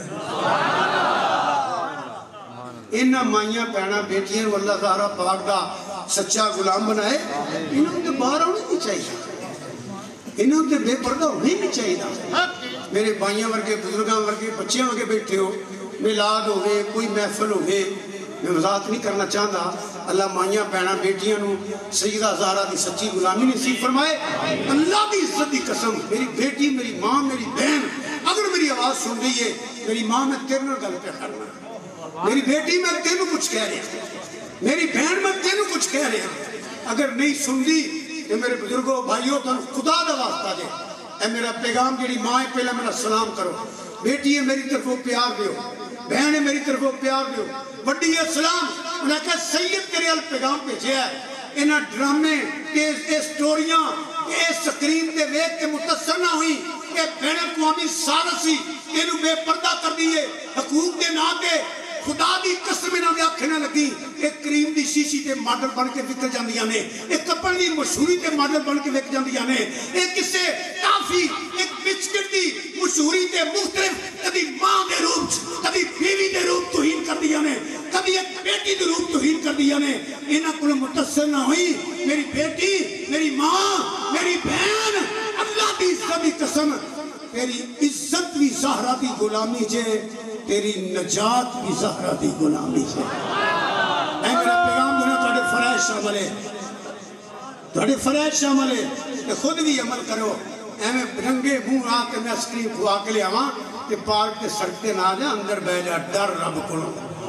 انہاں مائیاں پہنا بیٹیاں واللہ ظاہرہ پاک دا سچا غلام بنائے، انہوں تے باہر ہونے نہیں چاہیے، انہوں تے بے پردہ ہونے نہیں چاہیے۔ میرے بھائیاں ورگے بزرگاں ورگے بچیاں ورگے بیٹھے ہو، میلاد ہوئے کوئی محفل ہوئے، میں وضاحت نہیں کرنا چاہتا، اللہ مائیاں پہنا بیٹیاں نو سیدہ زہرا دی سچی غلامی نصیب فرمائے۔ اللہ دی عزت دی قسم، میری بیٹی میری ماں میری بہن اگر میری آواز سن رہی ہے، میری ماں میں تیرے نال گل پہ کرنا، میری بیٹی میں تینوں کچھ کہہ رہا، میری بہن میں تینوں کچھ کہہ رہا، اگر نہیں سن دی تو میرے بزرگوں بھائیوں تو خدا دا واسطہ دے، اے میرا پیغام جڑی ماں ہے پہلے میرا سلام کرو، بیٹی ہے میری طرف وہ پیار دیو، بہن ہے میری طرف وہ پیار دیو، بڑی ہے سلام۔ انہاں کہا سید تیرے ال پیغام بھیجیا ہے، انہاں ڈرامے اے سٹوریاں اے سکرین تے ویکھ کے متاثر نہ ہوئی، اے بین الاقوامی سازشی تینوں بے پردہ کر دیے، حقوق دے نا تے خدا دی قسم انہاں دے آنکھیں نہ لگی، ایک کریم دی شیشی تے ماڈل بن کے وک جاندیاں نے، ایک کپڑ دی مشہوری تے ماڈل بن کے وک جاندیاں نے، ایک کسے کافی ایک بچکٹ دی مشہوری تے مختلف کبھی ماں دے روپ کبھی بیوی دے روپ توہین کر دیا نے، کبھی ایک بیٹی دے روپ توہین کر دیا نے۔ انہاں کو متصل نہ ہوئی، میری بیٹی میری ماں میری بہن اللہ دی عزت دی قسم، تیری عزت بھی زہرا دی غلامی جے، تیری نجات بھی زہرا دی غلامی سے۔ اے میرا پیغام دنیا تھوڑے فرائض شامل ہے، تھوڑے فرائض شامل ہے کہ خود بھی عمل کرو۔ اے میں رنگے منہ آ کے میں اسکرین کھوا کے لے آواں کہ پارک کے سڑکتے نہ آ جا، اندر بہ جا، ڈر رب کولوں،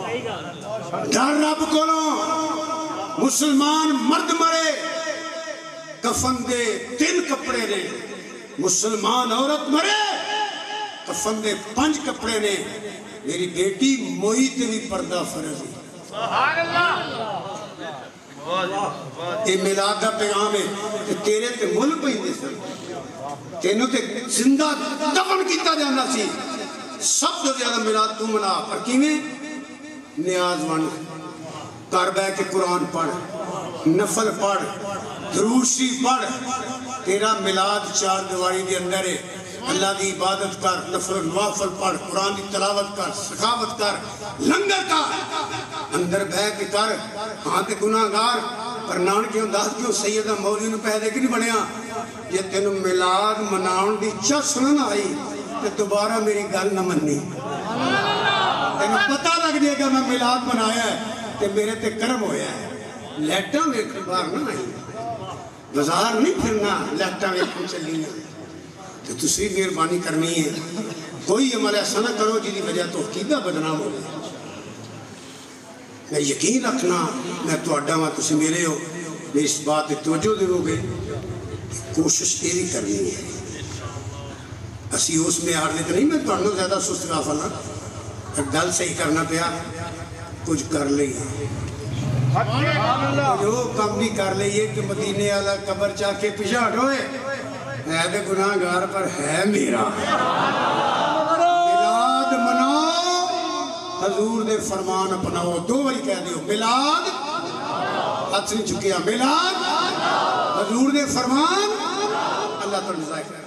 ڈر رب کولوں۔ مسلمان مرد مرے کفن دے تین کپڑے نے، مسلمان عورت مرے کفن دے پنج کپڑے نے، میری بیٹی موئی تے بھی پردہ فرض ہے۔ سبحان اللہ۔ یہ میلاد کا پیغام ہے کہ تیرے تے مل پہندے سن، تینوں تے زندہ دفن کیتا جانا سی، سب تو زیادہ میلاد تو منا، پر کیویں نیاز ون کر بہ کے قرآن پڑھ، نفل پڑھ، درود شریف پڑھ، تیرا میلاد چار دیواری دے اندر ہے، اللہ دی عبادت کر، نفل نوافل پڑھ، قرآن دی تلاوت کر، سخاوت کر، لنگر کر، اندر بہ کے کر، ہاں تے گناہگار پر نان کیوں داد کیوں سیدہ مولی نو پہدے کی نہیں بنیا، یہ تینوں میلاد مناؤن دی چسن نہ آئی تے دوبارہ میری گل نہ مننی، تینوں پتہ لگ جائے گا میں میلاد منایا ہے تے میرے تے کرم ہویا ہے۔ لیٹاں ویکھن باہر نہ آئی، بازار نہیں پھرنا لیٹاں ویکھن چلیاں، تو تسی مہربانی کرنی ہے، کوئی عمل ایسا نہ کرو جی دی وجہ تو عقیدہ بدنام ہو گئے۔ میں یقین رکھنا میں تو اڈا ہاں، تسی میرے ہو، میں اس بات توجہ دو گے، کوشش یہ بھی کرنی ہے، اسی اس میں آر لیتے نہیں، میں تو انہوں زیادہ سست غافل ہاں، گل صحیح کرنا پیا کچھ کر لئی، جو کم بھی کر لئیے کہ مدینے والا قبر چاہ کے پیچھے ہٹوئے، ہے تو گناہگار پر ہے میرا۔ حضور دے فرمان اپناؤ دو باری کہہ دیو میلاد ہاتھ نہیں چکیا میلاد حضور دے فرمان اللہ تعالی رضا کرے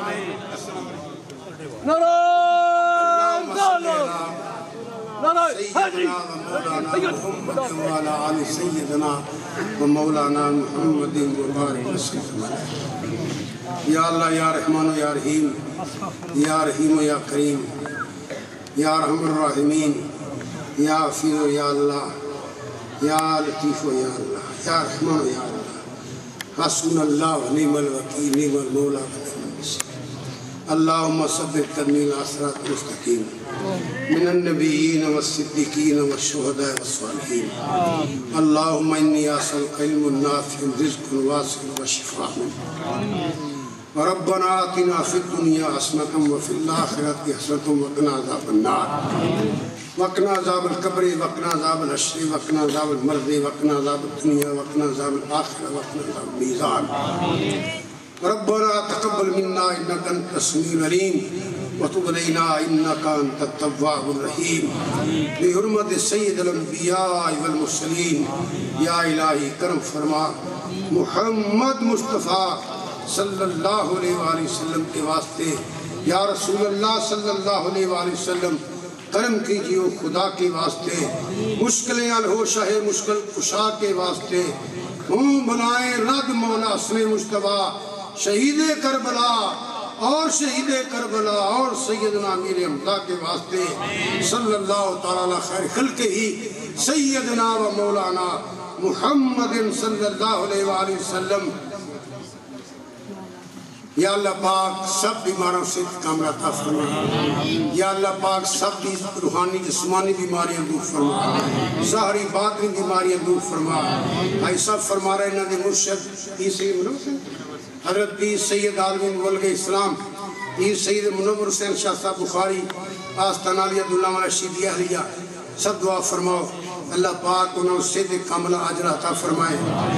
سیدنا و مولانا محمد وعلا آل سیدنا و مولانا محمد مبارک وسلم یا اللہ یا رحمان و یا رحیم یا رحیم و یا کریم یا رحم الراحمین یا حفیظ و یا اللہ یا لطیف و یا اللہ یا رحمان و یا اللہ حسن اللہ و نعم الوکیل نعم المولا و نعم النصیر اللہم ثبت قدمی علی صراط مستقیم من النبیین والصدیقین والشہداء والصالحین اللہم انی اسألک علم نافع رزق واسع وشفاء ربنا آتنا فی الدنیا حسنة وفی الآخرة حسنة وقنا عذاب النار وقنا عذاب القبر وقنا عذاب الحشر وقنا عذاب المرض وقنا عذاب الدنیا وقنا عذاب الآخرة وقنا عذاب المیزان ربنا تقبل منا انك انت السميع العليم وتب علينا انك انت التواب الرحيم بحرمت سید الانبیاء والمرسلین یا الہی کرم فرما محمد مصطفیٰ صلی اللہ علیہ وآلہ وسلم کے واسطے یا رسول اللہ صلی اللہ علیہ وآلہ وسلم کرم کیجیو خدا کے واسطے مشکلیں الہو شاہ مشکل کشا کے واسطے ہوں بنائے رد مولا حسن مجتبیٰ شہید کربلا اور شہید کربلا اور سیدنا امیر حمزہ کے واسطے صلی اللہ تعالیٰ خیر خلق ہی سیدنا و مولانا محمد صلی اللہ علیہ وآلہ وسلم یا اللہ پاک سب بیماروں سے کامل عطا فرما یا اللہ پاک سب روحانی جسمانی بیماریاں دور فرما ظاہری باطنی بیماریاں دور فرما بھائی صاحب فرما رہے انہوں نے مرشد یہ سید منور حسین حضرت پیر سید عالمین ولگ اسلام پیر سید منور حسین شاہ صاحب بخاری آستانہ علی عبداللہ والا شیدی اہلیہ سب دعا فرماؤ اللہ پاک انہوں سے دے کاملہ عجر عطا فرمائے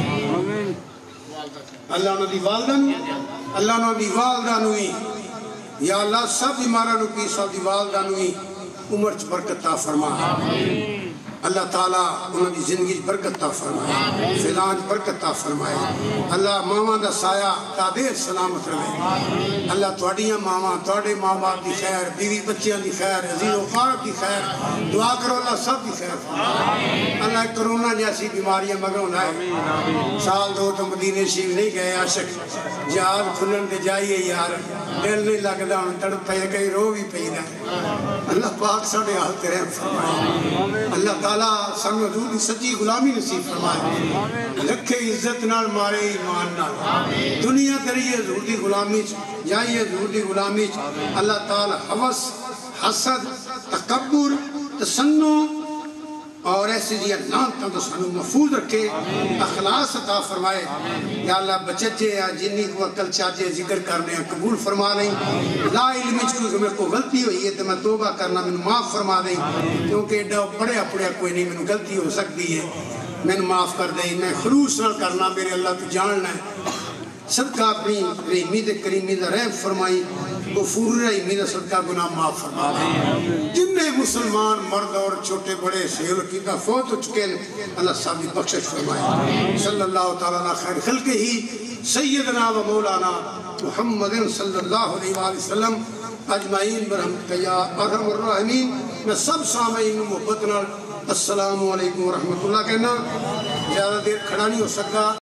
اللہ انہوں دی والدہ نوی اللہ انہوں دی والدہ نوی یا اللہ سب بیمارہ نوی سب دی والدہ نوی عمر چھ برکت تا فرما اللہ تعالیٰ انہوں دی زندگی برکت تا فرمائے فیلانج برکت تا فرمائے اللہ ماما دا سایہ تعدیر سلامت رہے اللہ توڑیاں ماما توڑے ماں باپ دی خیر بیوی بچیاں دی خیر عزیز و قارب دی خیر دعا کرو اللہ سب دی خیر اللہ کرونا جیسی بیماریاں مگروں لائے سال دو تو مدینے شیف نہیں گئے عاشق جہاز کھلن دے جائیے یار دل نہیں لگدا ہوں تڑپ پہ کئی رو بھی پہ رہے اللہ پاک ساڑھے حال تیرے فرمائے اللہ تعالیٰ سنو حضور دی سچی غلامی نصیب فرمائے رکھے عزت نال مارے ایمان نال دنیا تریے حضور دی غلامی جائیے حضور دی غلامی اللہ تعالیٰ حوث حسد تکبر تسنو اور ایسی جی اللہ تو سنو محفوظ رکھے اخلاص عطا فرمائے یا اللہ بچے یا جنی کو عقل چاہتے ذکر کرنے قبول فرما لیں لا علم کو میں کو غلطی ہوئی ہے تو میں توبہ کرنا میں معاف فرما دیں کیونکہ ایڈا بڑے اپڑے کوئی نہیں میں غلطی ہو سکتی ہے میں معاف کر دیں میں خلوص نہ کرنا میرے اللہ تو جاننا ہے صدقہ اپنی رحمی دے کریمی دے رحم فرمائی غفور رحیمی دے صدقہ گناہ معاف فرما دیں جنہیں مسلمان مرد اور چھوٹے بڑے سیل کی دا فوت ہو چکے اللہ صاحبی بخشش فرمائے صلی اللہ تعالیٰ خیر خلق ہی سیدنا و مولانا محمد صلی اللہ علیہ وآلہ وسلم اجمعین برحمت یا ارحم الراحمین میں سب سامعین محبت نال السلام علیکم ورحمت اللہ کہنا زیادہ دیر کھڑا نہیں ہو سکتا